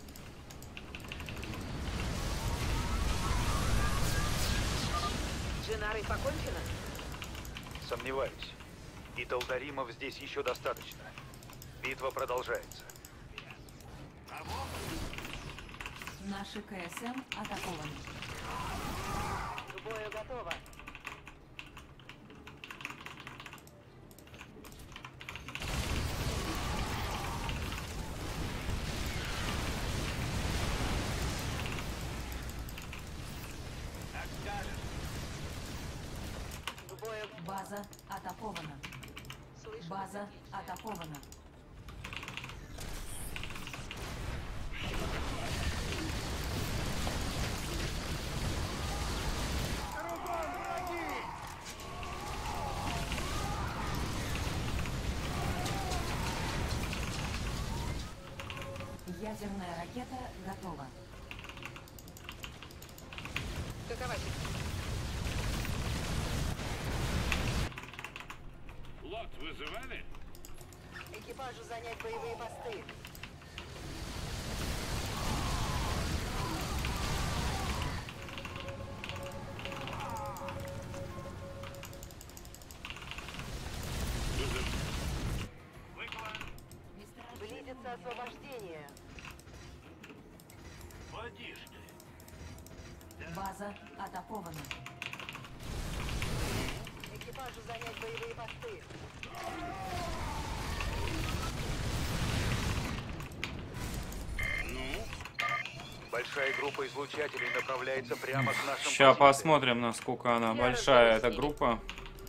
С Дженарой покончено? Сомневаюсь. И Талдаримов здесь еще достаточно. Битва продолжается. Наши КСМ атакованы. К бою готово. К бою. База атакована. Слышу. База атакована. Кругом враги! Ядерная ракета готова. Какова ситуация? Лот вызывали? Экипажу занять боевые посты. Близится освобождение. База атакована. Экипажу занять боевые посты. Большая группа излучателей направляется прямо к нашим Сейчас позициям. посмотрим, насколько она большая, эта группа.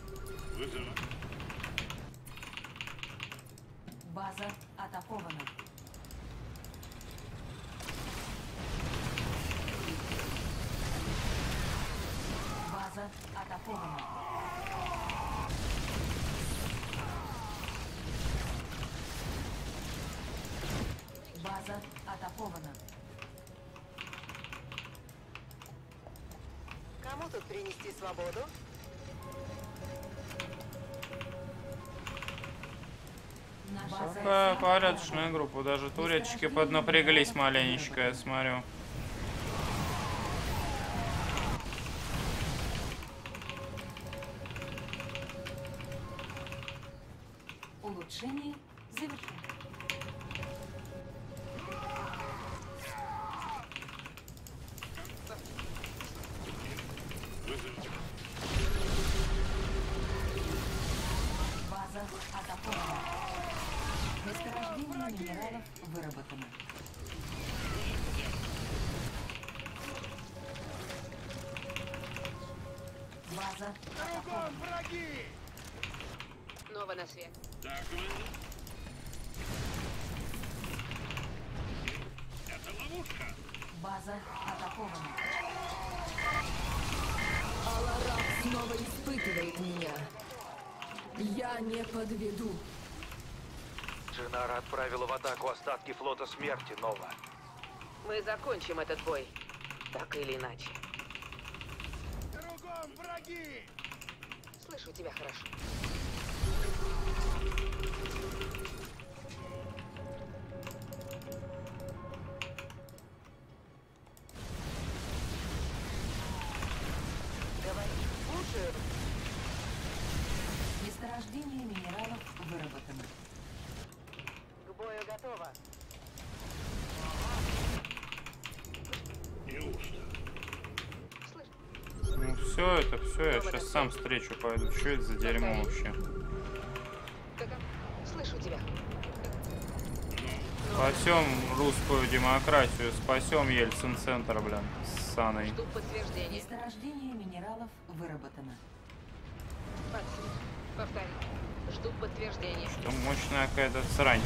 База атакована. База атакована. База атакована. Кому тут принести свободу? Наша Такая порядочная группа. Даже туречки поднапряглись маленечко, я смотрю. улучшение завершено. База атакована. Месторождение минералов выработано. База атакована. Враги! Снова на свет. Так, это ловушка. База атакована. Аларак снова испытывает меня. Я не подведу. Дженара отправила в атаку остатки флота смерти, Нова. Мы закончим этот бой. Так или иначе. Кругом враги! Слышу тебя хорошо. Говори. Слушаю. Месторождение минералов выработано. К бою готово. Неужто? Слышь. Ну все это, все, я сейчас сам встречу пойду. Что это за дерьмо вообще? Как... Слышу тебя. Спасем русскую демократию, спасем Ельцин-центр, блин. Оксаной. Жду подтверждения. Месторождение минералов выработано. Спасибо. Повтори. Жду подтверждения. Что мощная какая-то срань.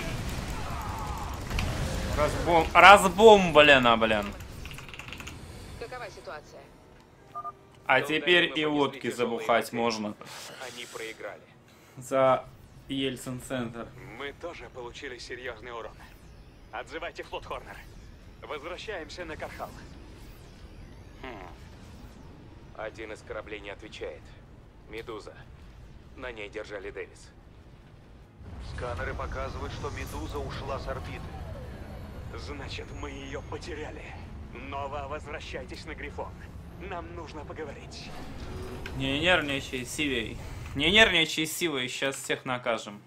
Разбом... Разбомблена, блин. Какова ситуация? А теперь и водки забухать можно. Они проиграли. За Ельцин-центр. Мы тоже получили серьезный урон. Отзывайте флот, Хорнер. Возвращаемся на Кархал. Хм. Один из кораблей не отвечает. Медуза. На ней держали Дэвис. Сканеры показывают, что Медуза ушла с орбиты. Значит, мы ее потеряли. Нова, возвращайтесь на Грифон. Нам нужно поговорить. Не нервничай, Сивей. Не нервничай, Сивей, сейчас всех накажем.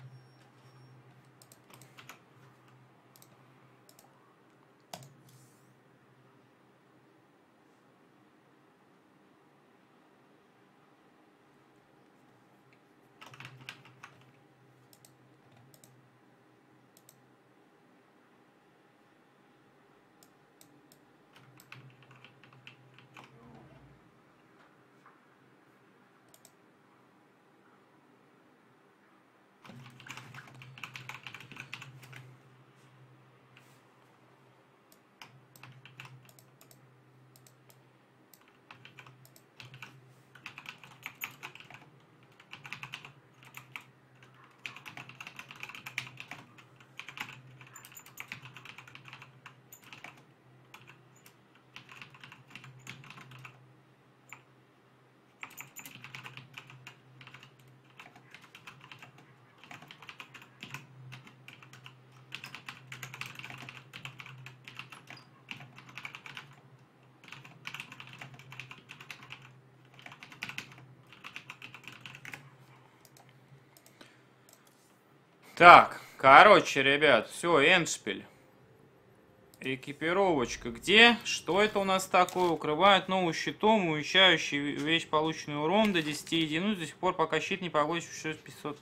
Так, короче, ребят, все, эндшпиль. Экипировочка. Где? Что это у нас такое? Укрывает новым щитом, уменьшающий вещь полученный урон до десяти единиц, до сих пор, пока щит не поглотит шесть тысяч пятьсот.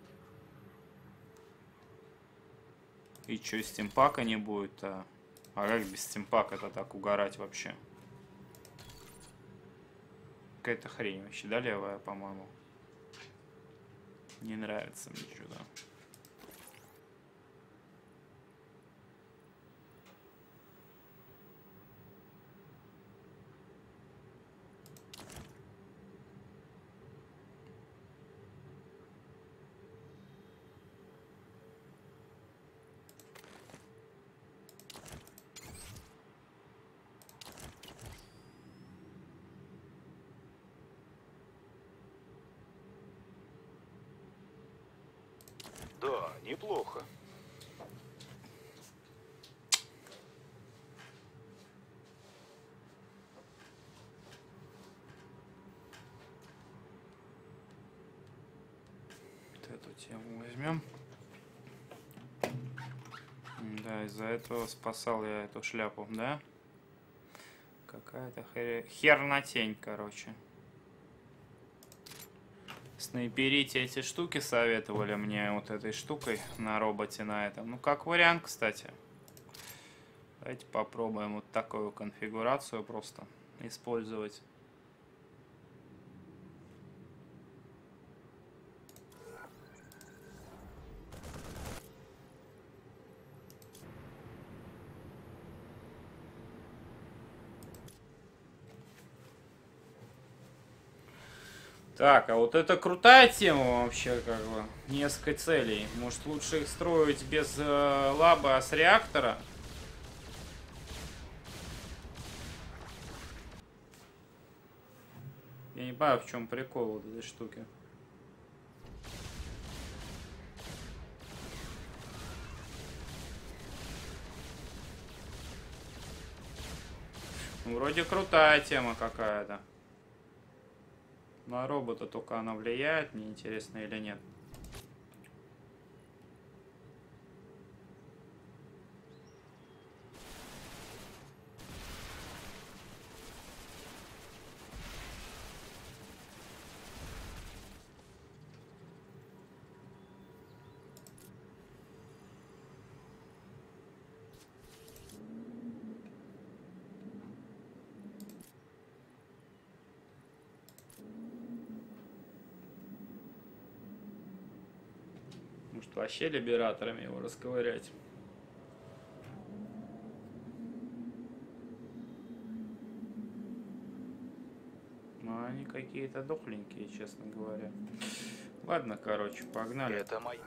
И что, стимпака не будет-то? А как без стимпака-то так угорать вообще? Какая-то хрень вообще, да, левая, по-моему? Не нравится мне что-то. Да, неплохо. Вот эту тему возьмем. Да, из-за этого спасал я эту шляпу, да? Какая-то хер... хернотень, короче. Снайперить эти штуки советовали мне вот этой штукой на роботе на этом. Ну, как вариант, кстати. Давайте попробуем вот такую конфигурацию просто использовать. Так, а вот это крутая тема вообще, как бы, несколько целей. Может, лучше их строить без э, лаба, а с реактора? Я не понимаю, в чем прикол вот этой штуки. Ну, вроде крутая тема какая-то. На робота только она влияет, мне интересно или нет. Может, вообще либераторами его расковырять. Ну, они какие-то дохленькие, честно говоря. Ладно, короче, погнали. Это мой.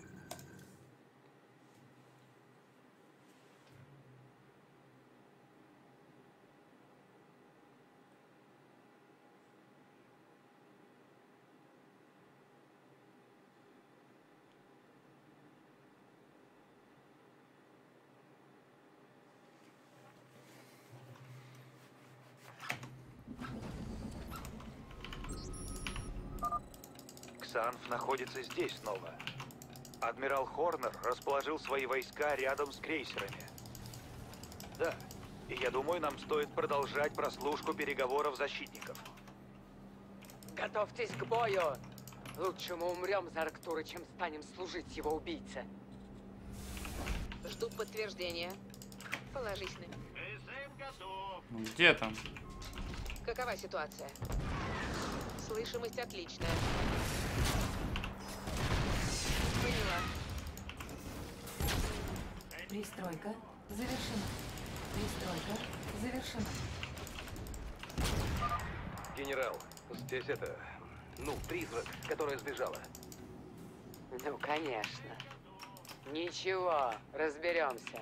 Ксанф находится здесь снова. Адмирал Хорнер расположил свои войска рядом с крейсерами. Да, и я думаю, нам стоит продолжать прослушку переговоров защитников. Готовьтесь к бою! Лучше мы умрем за Арктуры, чем станем служить его убийце. Жду подтверждения. Положись на... Ну, где там? Какова ситуация? Слышимость отличная. Поняла. Пристройка завершена. Пристройка завершена. Генерал, здесь это... Ну, призрак, которая сбежала. Ну, конечно. Ничего, разберемся.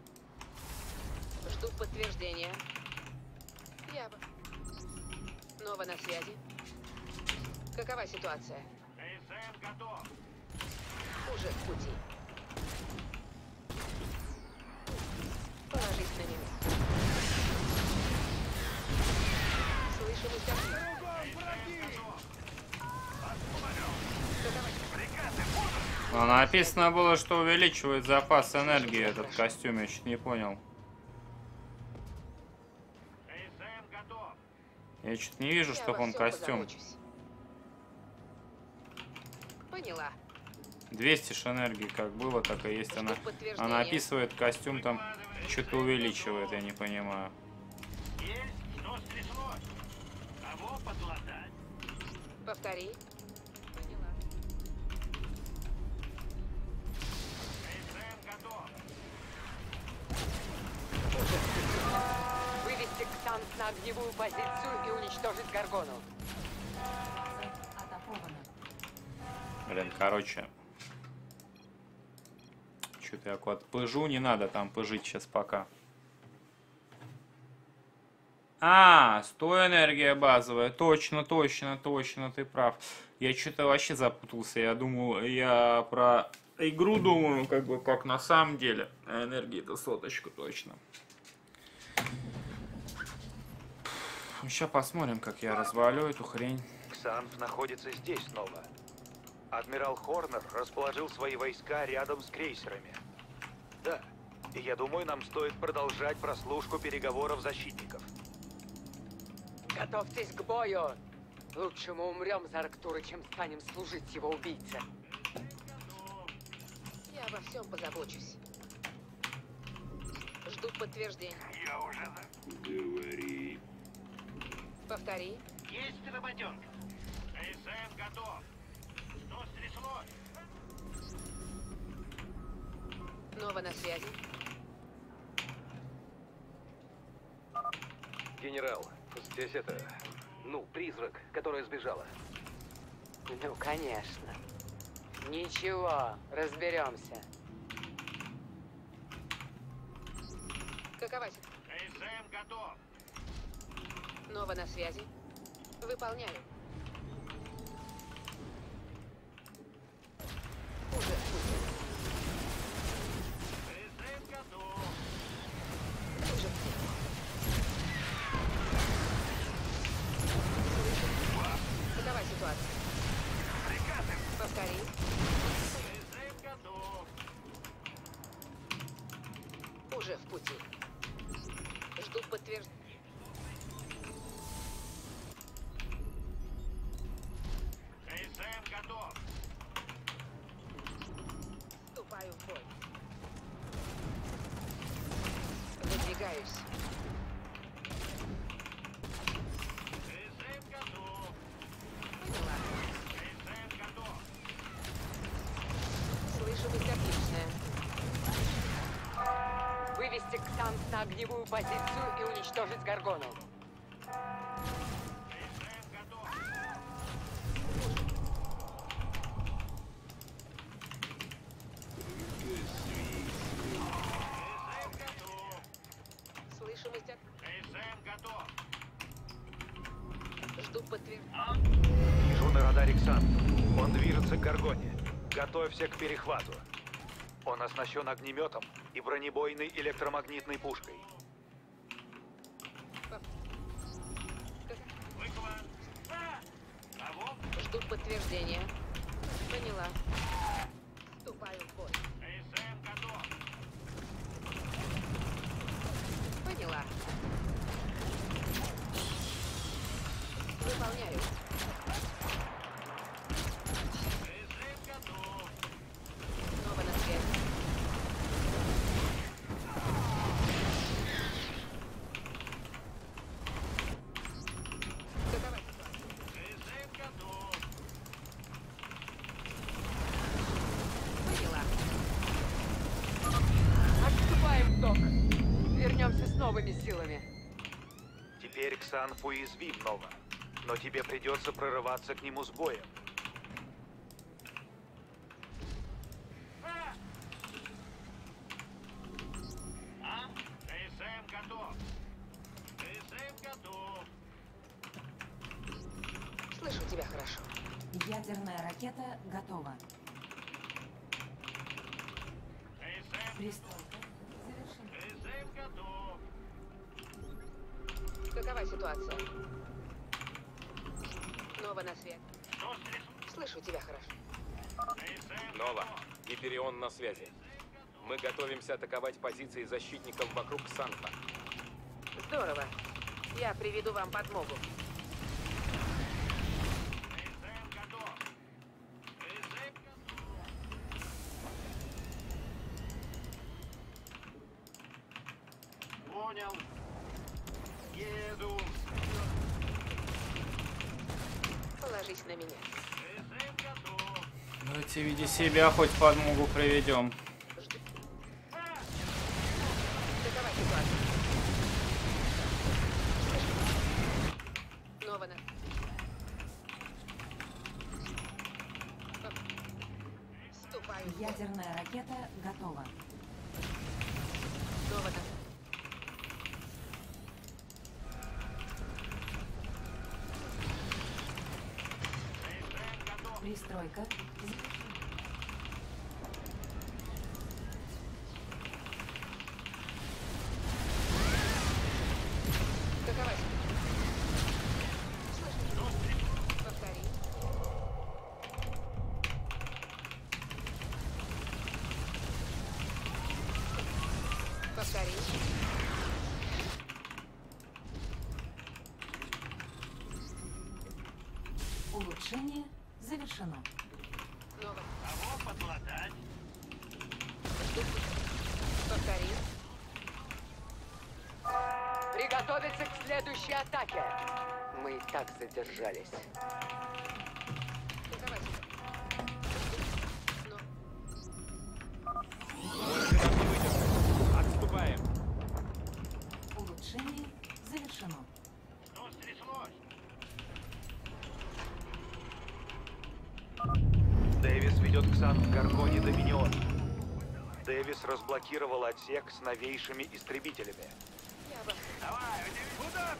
Жду подтверждения. Я бы. Нова на связи. Какова ситуация? КСМ готов. Уже в пути. Положись на него. Слышимость отличная. Ну, написано было, что увеличивает запас энергии этот костюм, я чуть не понял. Я чуть не вижу, чтобы он костюм. Поняла. двести ж энергии как было, так и есть. Она, она описывает костюм, там что-то увеличивает, я не понимаю. Повтори. Поняла. Вывести Ксанф на огневую позицию и уничтожить Гаргону. Атаковано. Блин, короче. Что-то я куда-то пыжу, не надо там пыжить сейчас пока. А, сто энергия базовая. Точно, точно, точно, ты прав. Я что-то вообще запутался. Я думал, я про игру думаю, как бы, как на самом деле. А энергии-то соточку точно. Сейчас посмотрим, как я развалю эту хрень. Ксанф находится здесь снова. Адмирал Хорнер расположил свои войска рядом с крейсерами. Да, и я думаю, нам стоит продолжать прослушку переговоров защитников. Готовьтесь к бою! Лучше мы умрем за Арктуры, чем станем служить его убийце. Я обо всем позабочусь. Жду подтверждения. Я уже... Говори. Повтори. Есть работенка. КСМ готов. Что стряслось? Нова на связи. Генерал, здесь это... Ну, призрак, которая сбежала. Ну, конечно. Ничего, разберемся. Какова ситуация? КСМ готов. Нова на связи. Выполняю. Уже в пути. КСМ готов. Уже в пути. Какова ситуация? Повтори. КСМ готов. Уже в пути. Жду подтверждения. КСМ готов. Вступаю в бой. Выдвигаюсь. КСМ готов. Поняла. КСМ готов. на огневую позицию и уничтожить Гаргону. Слышимость от... Жду подтверждения. Вижу на радаре Ксанфа. Он движется к Гаргоне. Готовься к перехвату. Он оснащен огнеметом и бронебойной электромагнитной пушкой. Жду подтверждения. Поняла. Вступаю в бой. Поняла. Выполняю. Снова на связь. Какова ситуация? Поняла. Отступаем в док. Вернемся с новыми силами. Теперь Ксанф уязвим, Нова. Но тебе придется прорываться к нему с боем. Слышу тебя хорошо. Ядерная ракета готова. Пристройка завершена. Какова ситуация? Нова на свет. Слышу тебя хорошо. Нова, Гиперион на связи. Мы готовимся атаковать позиции защитников вокруг Ксанфа. Здорово. Я приведу вам подмогу. Понял. Еду. Положись на меня. Давайте, видя себя, хоть подмогу приведем. Какова ситуация? Снова на... Вступаю в бой. Ядерная ракета готова. Снова на... Пристройка завершена. Какова ситуация? Слышно? Повтори. Повтори. Улучшение завершено. Снова. Кого подладать? Повтори. Приготовиться к следующей атаке. Мы и так задержались. Какова ситуация? Но... Отступаем. Улучшение завершено. Что стряслось? Дэвис ведет Ксанф к Гаргоне Доминион. Дэвис разблокировал отсек с новейшими истребителями. Я бы... Давай, куда?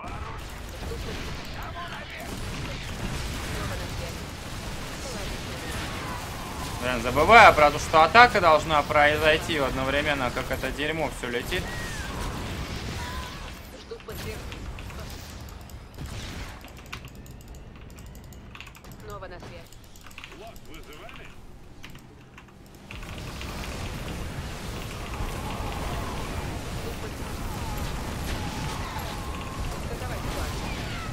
Снова на связь. Положись на меня. Блин, забываю про то, что атака должна произойти одновременно, как это дерьмо все летит. Жду подтверждения. Снова на связь. Какова ситуация?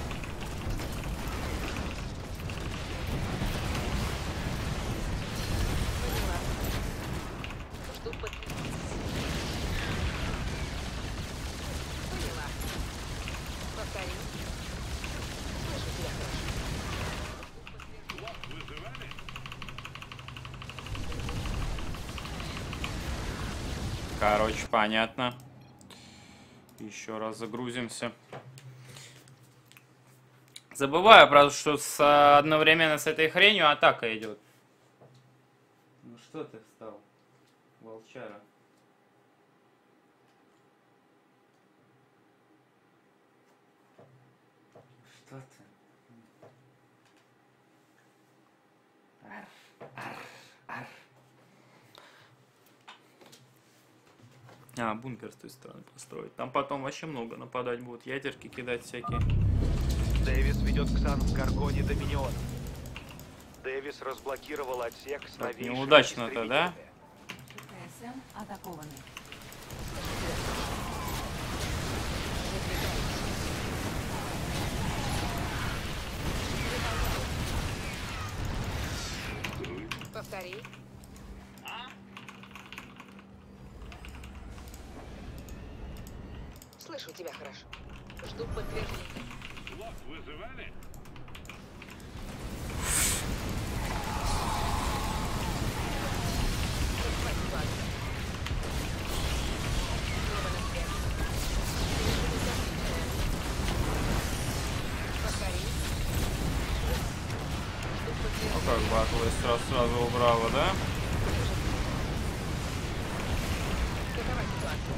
Поняла. Жду подтверждения. Поняла. Повтори. Слышу тебя хорошо. Короче, понятно. Еще раз загрузимся. Забываю, правда, что с, одновременно с этой хренью атака идет. Ну что ты встал, волчара? Что ты? Арф, арф, арф. А, бункер с той стороны построить. Там потом вообще много нападать будут, ядерки кидать всякие. Дэвис ведет Ксан в Гаргоне Доминион. Дэвис разблокировал отсек с Так, новейшими неудачно-то, да? КСМ атакованы. Повтори. Слышу тебя хорошо. Жду подтверждения. Флот вызывали? Ну как батлы сразу, сразу убрала, да? Какова ситуация?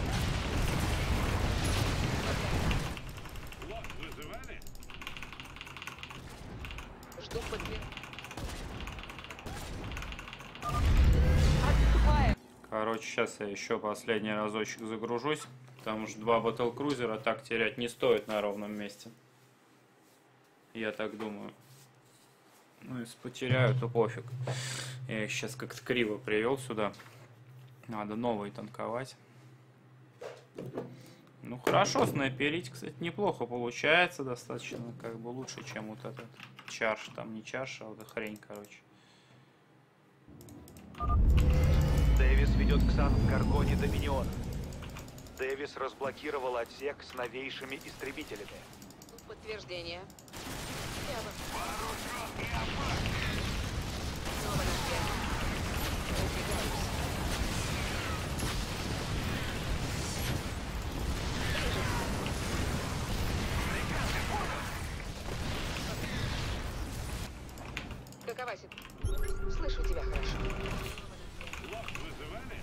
Флот вызывали? Жду подтверждения. Короче, сейчас я еще последний разочек загружусь. Потому что два батл-крузера так терять не стоит на ровном месте. Я так думаю. Ну, если потеряю, то пофиг. Я их сейчас как-то криво привел сюда. Надо новый танковать. Ну, хорошо, снайперить, кстати, неплохо получается. Достаточно, как бы, лучше, чем вот этот чарш. Там не чарш, а вот эта хрень, короче. Дэвис ведет Ксан в Гаргоне Доминион. Дэвис разблокировал отсек с новейшими истребителями. Подтверждение. Я бы... Снова на связи. Разбегаюсь. Какова ситуация? Слышу тебя хорошо. Флот вызывали?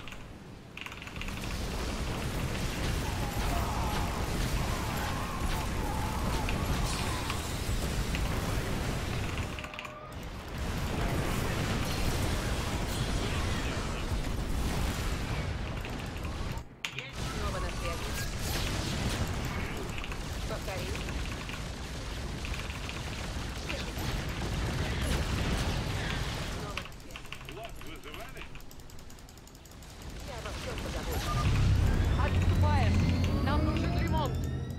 Снова на связи. Повтори. Слышу. Снова на связи. Флот вызывали? Я обо всем позабочусь. Отступаем! Нам нужен ремонт!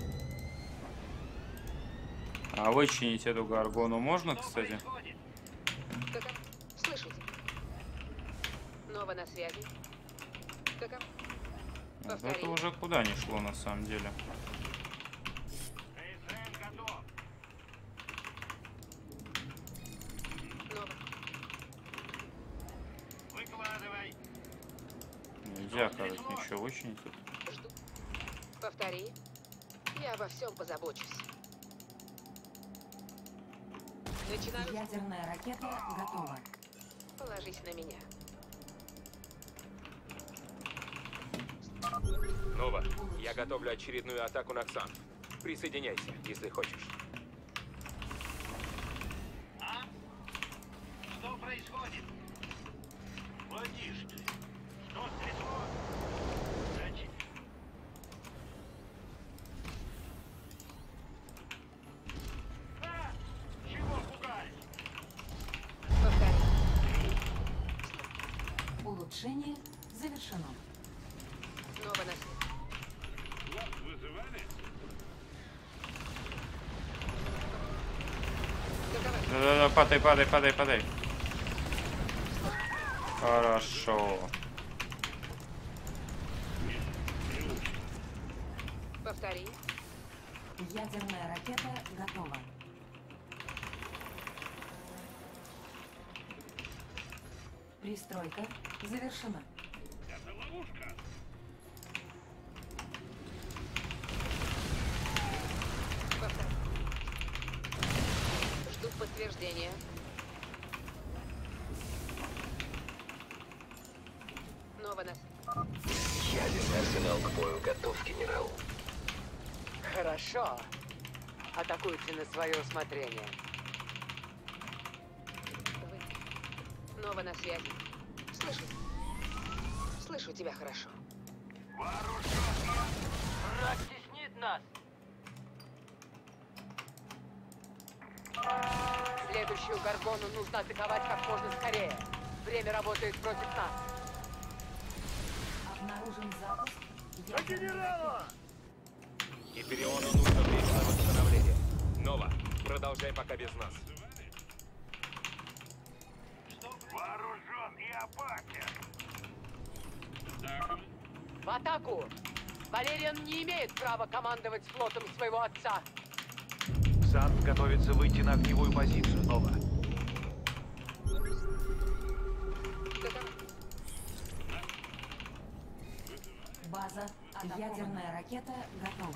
А вычинить эту гаргону можно, кстати? Каков... Слышу тебя. Снова на связи. Каков... Вот Повтори. это уже куда не шло, на самом деле. КСМ готов. Снова. Выкладывай. Нельзя, короче, ничего вычинить тут. Жду. Повтори. Я обо всем позабочусь. Начинаю. Ядерная ракета готова. Положись на меня. Нова, я готовлю очередную атаку на Ксан. Присоединяйся, если хочешь. А? Что происходит? Поди ж ты. Что стряслось? Значит... А! Чего пугались? Повтори. Улучшение завершено. Снова на связи. Флот вызывали? Какова? Да-да-да, падай, падай, падай, падай. Хорошо. Повтори. Ядерная ракета готова. Пристройка завершена. Это ловушка. подтверждение. Снова нас. Ядерный арсенал к бою готов, генерал. Хорошо. Атакуйте на свое усмотрение. Снова на связи. Слышу. Слышу тебя хорошо. Враг теснит нас. Следующую Гаргону нужно атаковать как можно скорее. Время работает против нас. Обнаружен запуск. На генерала! Гипериону нужно время на восстановление. Нова, продолжай пока без нас. Вооружен и опасен. В атаку! Валериан не имеет права командовать флотом своего отца. Ксант готовится выйти на огневую позицию. Нова. База. Ядерная ракета готова.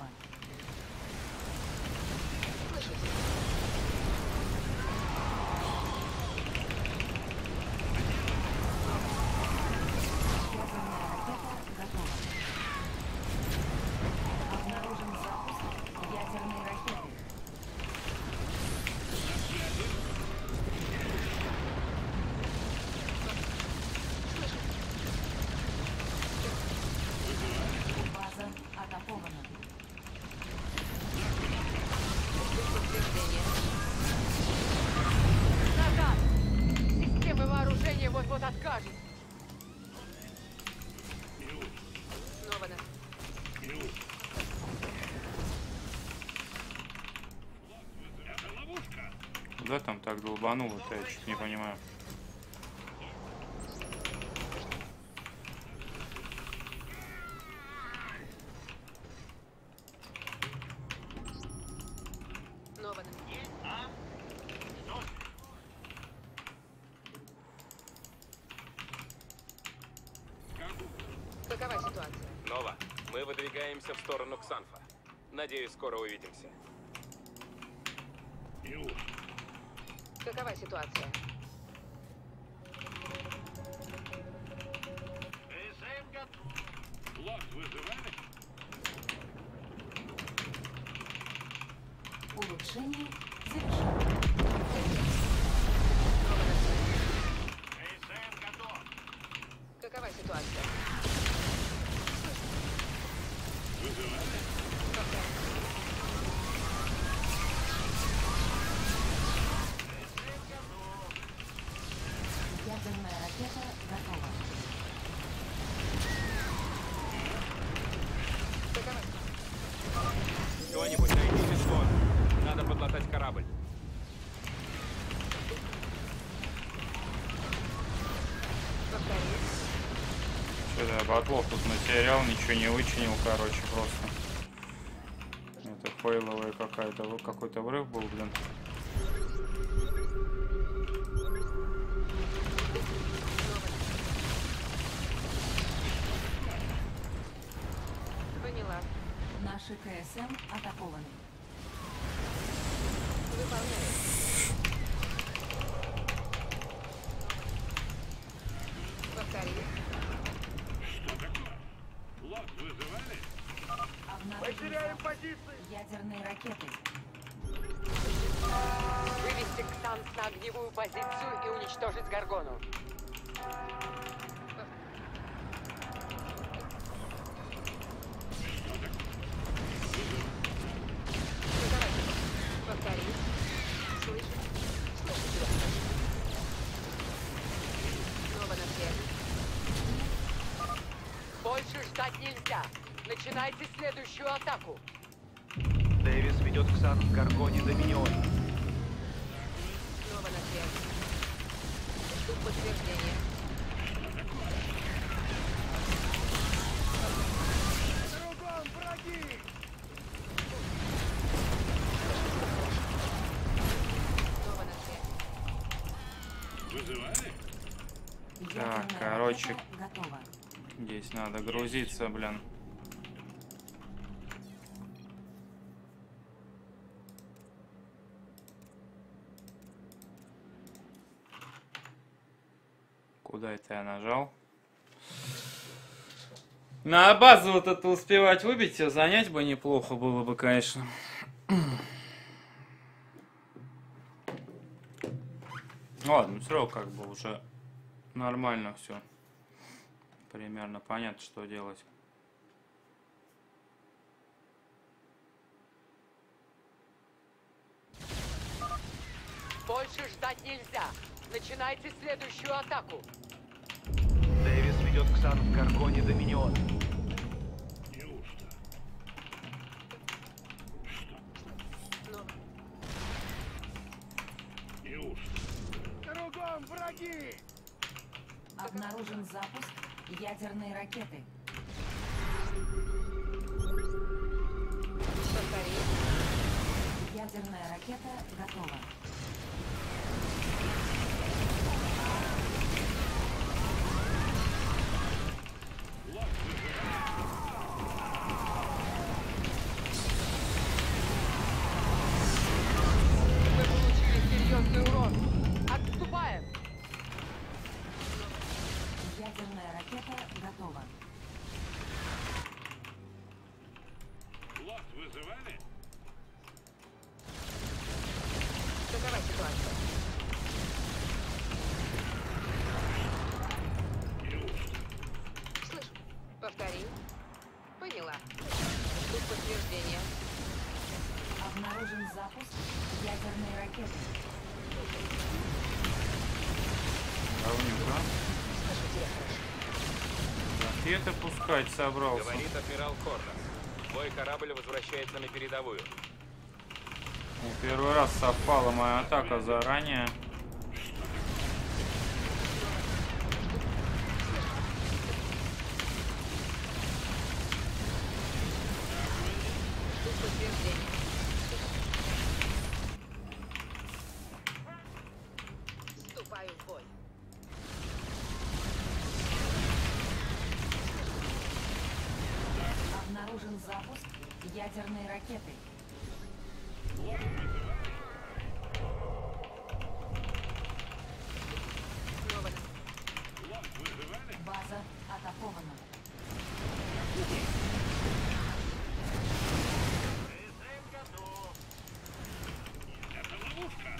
Обнаружен запуск ядерной ракеты. База атакована. Назад! Системы вооружения вот-вот откажут. Снова на. Куда там так долбануло-то, я чуть не понимаю. Снова на. Какова ситуация? Нова, мы выдвигаемся в сторону Ксанфа. Надеюсь, скоро увидимся. Какова ситуация? Улучшение завершено. Какова ситуация? Ядерная ракета готова. Кто-нибудь найдите слон. Надо подлатать корабль. Что-то батлов тут материал, ничего не вычинил, короче, просто. Это фейловая какая-то, какой-то врыв был, блин. Поняла. Наши КСМ атакованы. Выполняю. Повтори. Обнаружен позиции. Ядерной ракеты. Вывести Ксанф на огневую позицию и уничтожить Гаргону. Повтори. Слышу. Слышу тебя. Снова на связи. Больше ждать нельзя. Начинайте следующую атаку. Дэвис ведет Ксант к Гаргоне Доминион. Снова на связи. Жду подтверждения. Кругом враги! Снова на связи. Так, Ядерная короче, ракета готова. здесь надо грузиться, блин. Куда это я нажал? На базу вот это успевать выбить, занять бы неплохо было бы, конечно. Ладно, все равно как бы уже нормально все. Примерно понятно, что делать. Больше ждать нельзя. Начинайте следующую атаку. Дэвис ведет Ксан в Гаргоне Доминион. Неужто? Что? Неужто? Кругом враги! Обнаружен запуск ядерной ракеты. Повтори. Ядерная ракета готова. Мы получили серьезный урон. Отступаем. Ядерная ракета готова. Лот вызывали? Какова ситуация? Слышу. Повтори. Поняла. Тут подтверждение. Обнаружен запуск ядерной ракеты. Ровненько. Слышу тебя хорошо. Ракеты пускать собрался. Говорит адмирал Хорнер. Твой корабль возвращается на передовую. Ну, первый раз совпала моя атака заранее. Тут подтверждение. Вступаю в бой. Обнаружен запуск ядерной ракеты. Снова. База атакована. Это ловушка!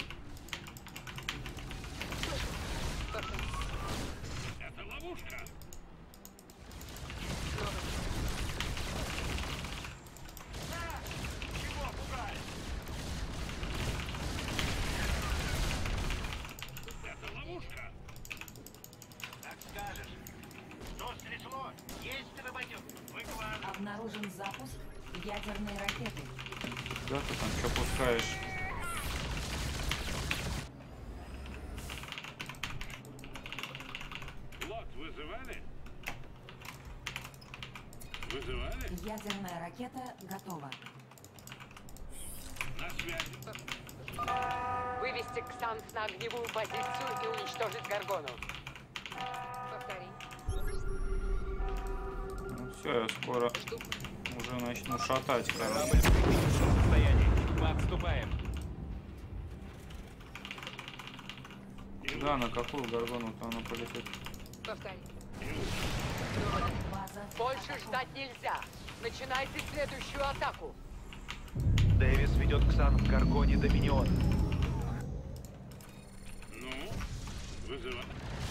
Слышу. Повтори. Это ловушка! Снова. Чего пугаешь? Это ловушка! Как скажешь. Что стрясло? Есть работюк. Выкладывай. Обнаружен запуск ядерной ракеты. Да ты там что пускаешь? Лот вызывали? Вызывали? Ядерная ракета готова. На связи. Вывести Ксант на огневую позицию и уничтожить Гаргону. Повтори. Ну все, я скоро уже начну шатать, короче. Корабль в критическом состоянии. Мы отступаем. Да, на какую Гаргону-то она полетит? Повтори. База Больше ждать нельзя. Начинайте следующую атаку. Дэвис ведет Ксан в Гаргоне Доминион. Ну, вызывали?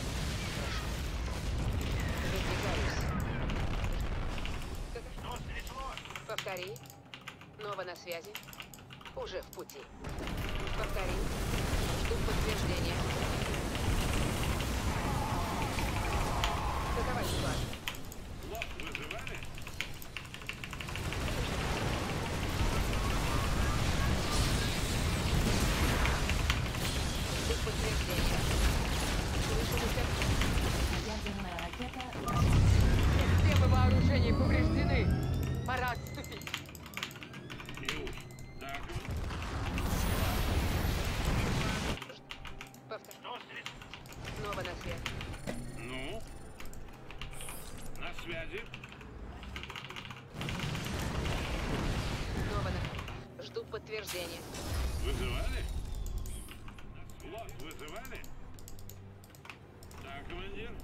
Выдвигаюсь. Что стрясло? Повтори. Нова на связи. Уже в пути. Повтори. Жду подтверждения. Какова ситуация? Лот вызывали? Жду подтверждения. Слышу тебя. ядерная ракета. Системы вооружений повреждены. Пора отступить. Неуж. Так. Повтори. Снова на связи. Ну? На связи? Снова на... Жду подтверждения. Вызывали? Лот вызывали? Так, командир.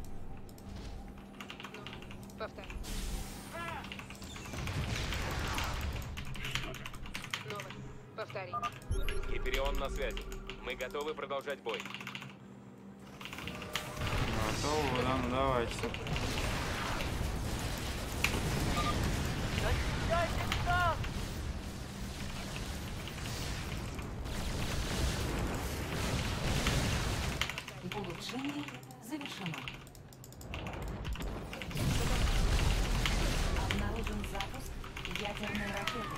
Повтори. Гиперион на связи. Мы готовы продолжать бой. Готовы, да? Ну давайте. Улучшение завершено. Обнаружен запуск ядерной ракеты.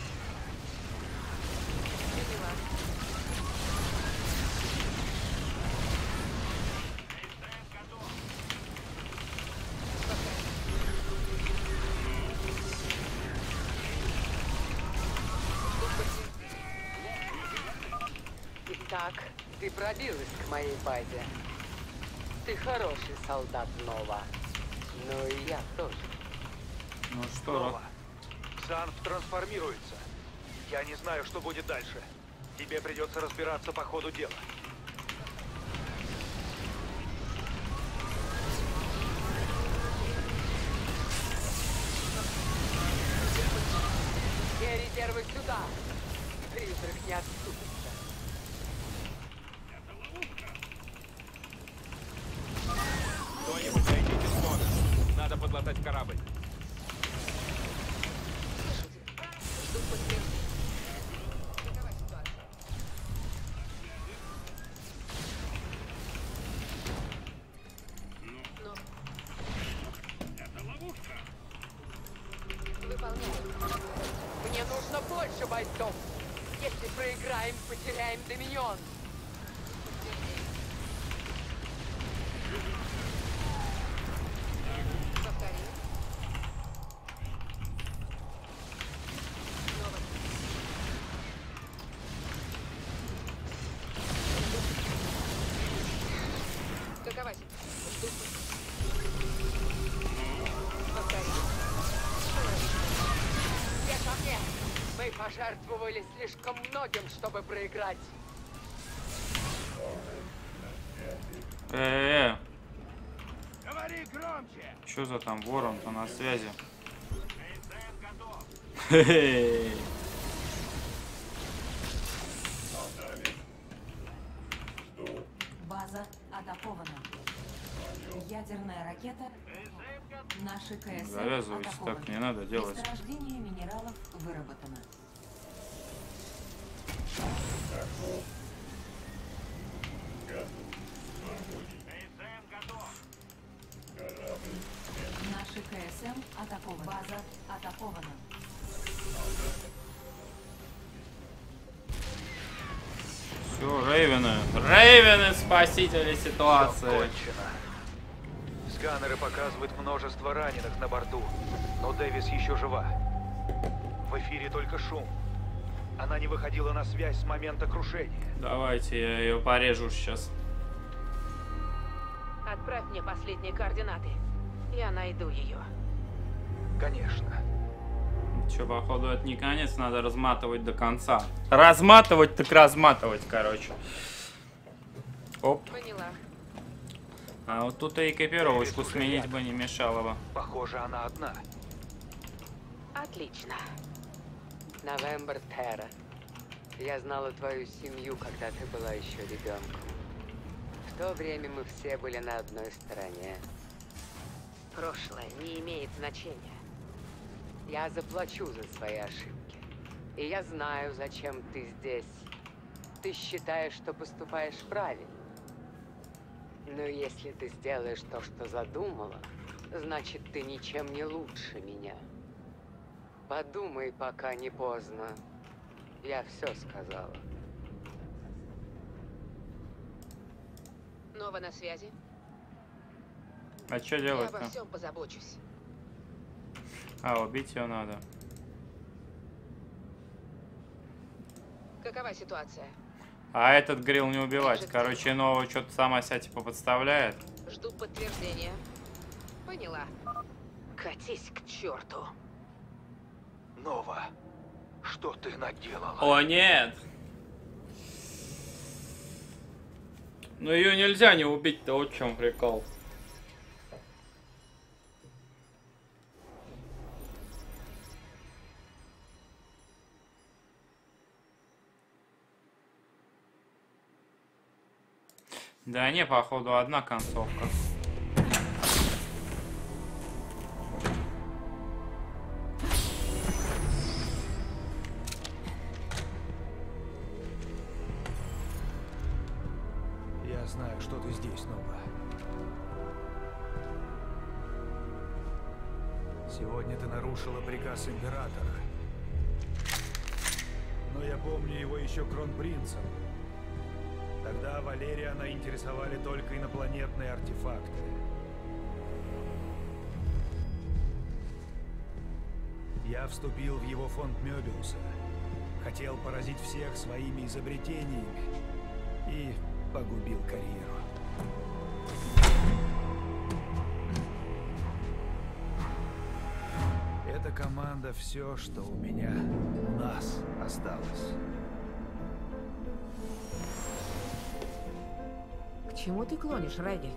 Итак, ты пробилась к моей базе. Ты хороший солдат, Нова. Ну и я тоже. Ну что, Нова, Санф трансформируется. Я не знаю, что будет дальше. Тебе придется разбираться по ходу дела. Все резервы сюда. Призрак не отступится. Кто-нибудь зайдите с мода. Надо подлатать корабль. Мне нужно больше бойцов. Если проиграем, потеряем Доминион. Повтори. Какова ситуация? Повтори. Все ко мне. Мы пожертвовали слишком многим, чтобы проиграть. Э-э-э. Говори громче! Что за там ворон-то на связи? КСМ готов! Хе-хе. База атакована. Ядерная ракета. Наши КСМ Завязывайте, атакованы. так не надо делать. Месторождение минералов выработано. КСМ готов! Наши КСМ атакованы. База атакована. Все, Рейвены. Рейвены, спасители ситуации. Кончено. Сканеры показывают множество раненых на борту, но Дэвис еще жива. В эфире только шум. Она не выходила на связь с момента крушения. Давайте я ее порежу сейчас. Отправь мне последние координаты. Я найду ее. Конечно. Че, походу, это не конец, надо разматывать до конца. Разматывать, так разматывать, короче. Оп. Поняла. А вот тут и экипировочку сменить бы не мешало бы. Похоже, она одна. Отлично. Новембер Терра. Я знала твою семью, когда ты была еще ребенком. В то время мы все были на одной стороне. Прошлое не имеет значения. Я заплачу за свои ошибки. И я знаю, зачем ты здесь. Ты считаешь, что поступаешь правильно. Но если ты сделаешь то, что задумала, значит, ты ничем не лучше меня. Подумай, пока не поздно. Я все сказала. Нова на связи. А что Я делать-то? обо всем позабочусь. А, убить ее надо. Какова ситуация? А этот грилл не убивать. Короче, нового что-то сама себя типа подставляет. Жду подтверждения. Поняла. Катись к черту. Нова, что ты наделала? О, нет! Ну ее нельзя не убить-то, вот в чем прикол. Да не, походу, одна концовка. Я знаю, что ты здесь, Нова. Сегодня ты нарушила приказ императора. Но я помню его еще кронпринцем. Тогда Валериана интересовали только инопланетные артефакты. Я вступил в его фонд Мёбиуса. Хотел поразить всех своими изобретениями и погубил карьеру. Эта команда — все, что у меня, у нас осталось. К чему ты клонишь, Райгель?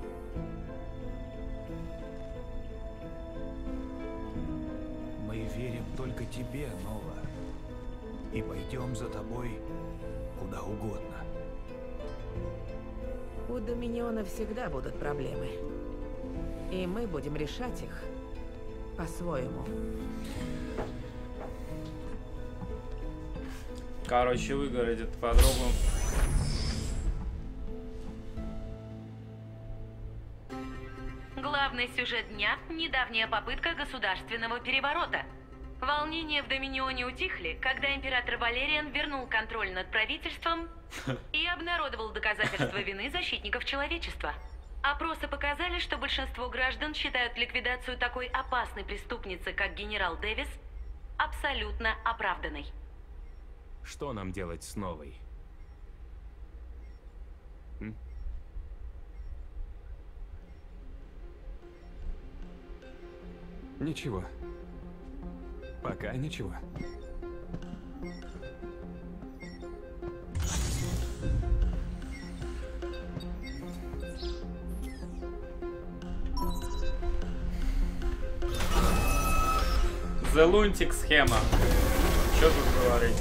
Мы верим только тебе, Нова. И пойдем за тобой куда угодно. У Доминиона всегда будут проблемы. И мы будем решать их по-своему. Короче, выгородит по-другому. Главный сюжет дня – недавняя попытка государственного переворота. Волнения в Доминионе утихли, когда император Валериан вернул контроль над правительством и обнародовал доказательства вины защитников человечества. Опросы показали, что большинство граждан считают ликвидацию такой опасной преступницы, как генерал Дэвис, абсолютно оправданной. Что нам делать с Новой? М? Ничего. Пока ничего. The Lunatic схема. Что тут говорить?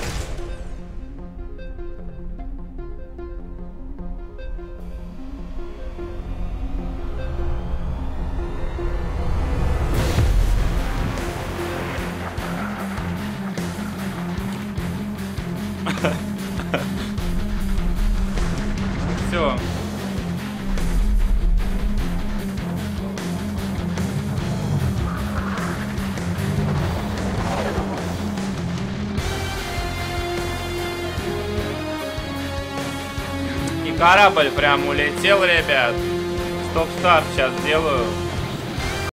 Все. И корабль прям улетел, ребят. Стоп-старт сейчас сделаю.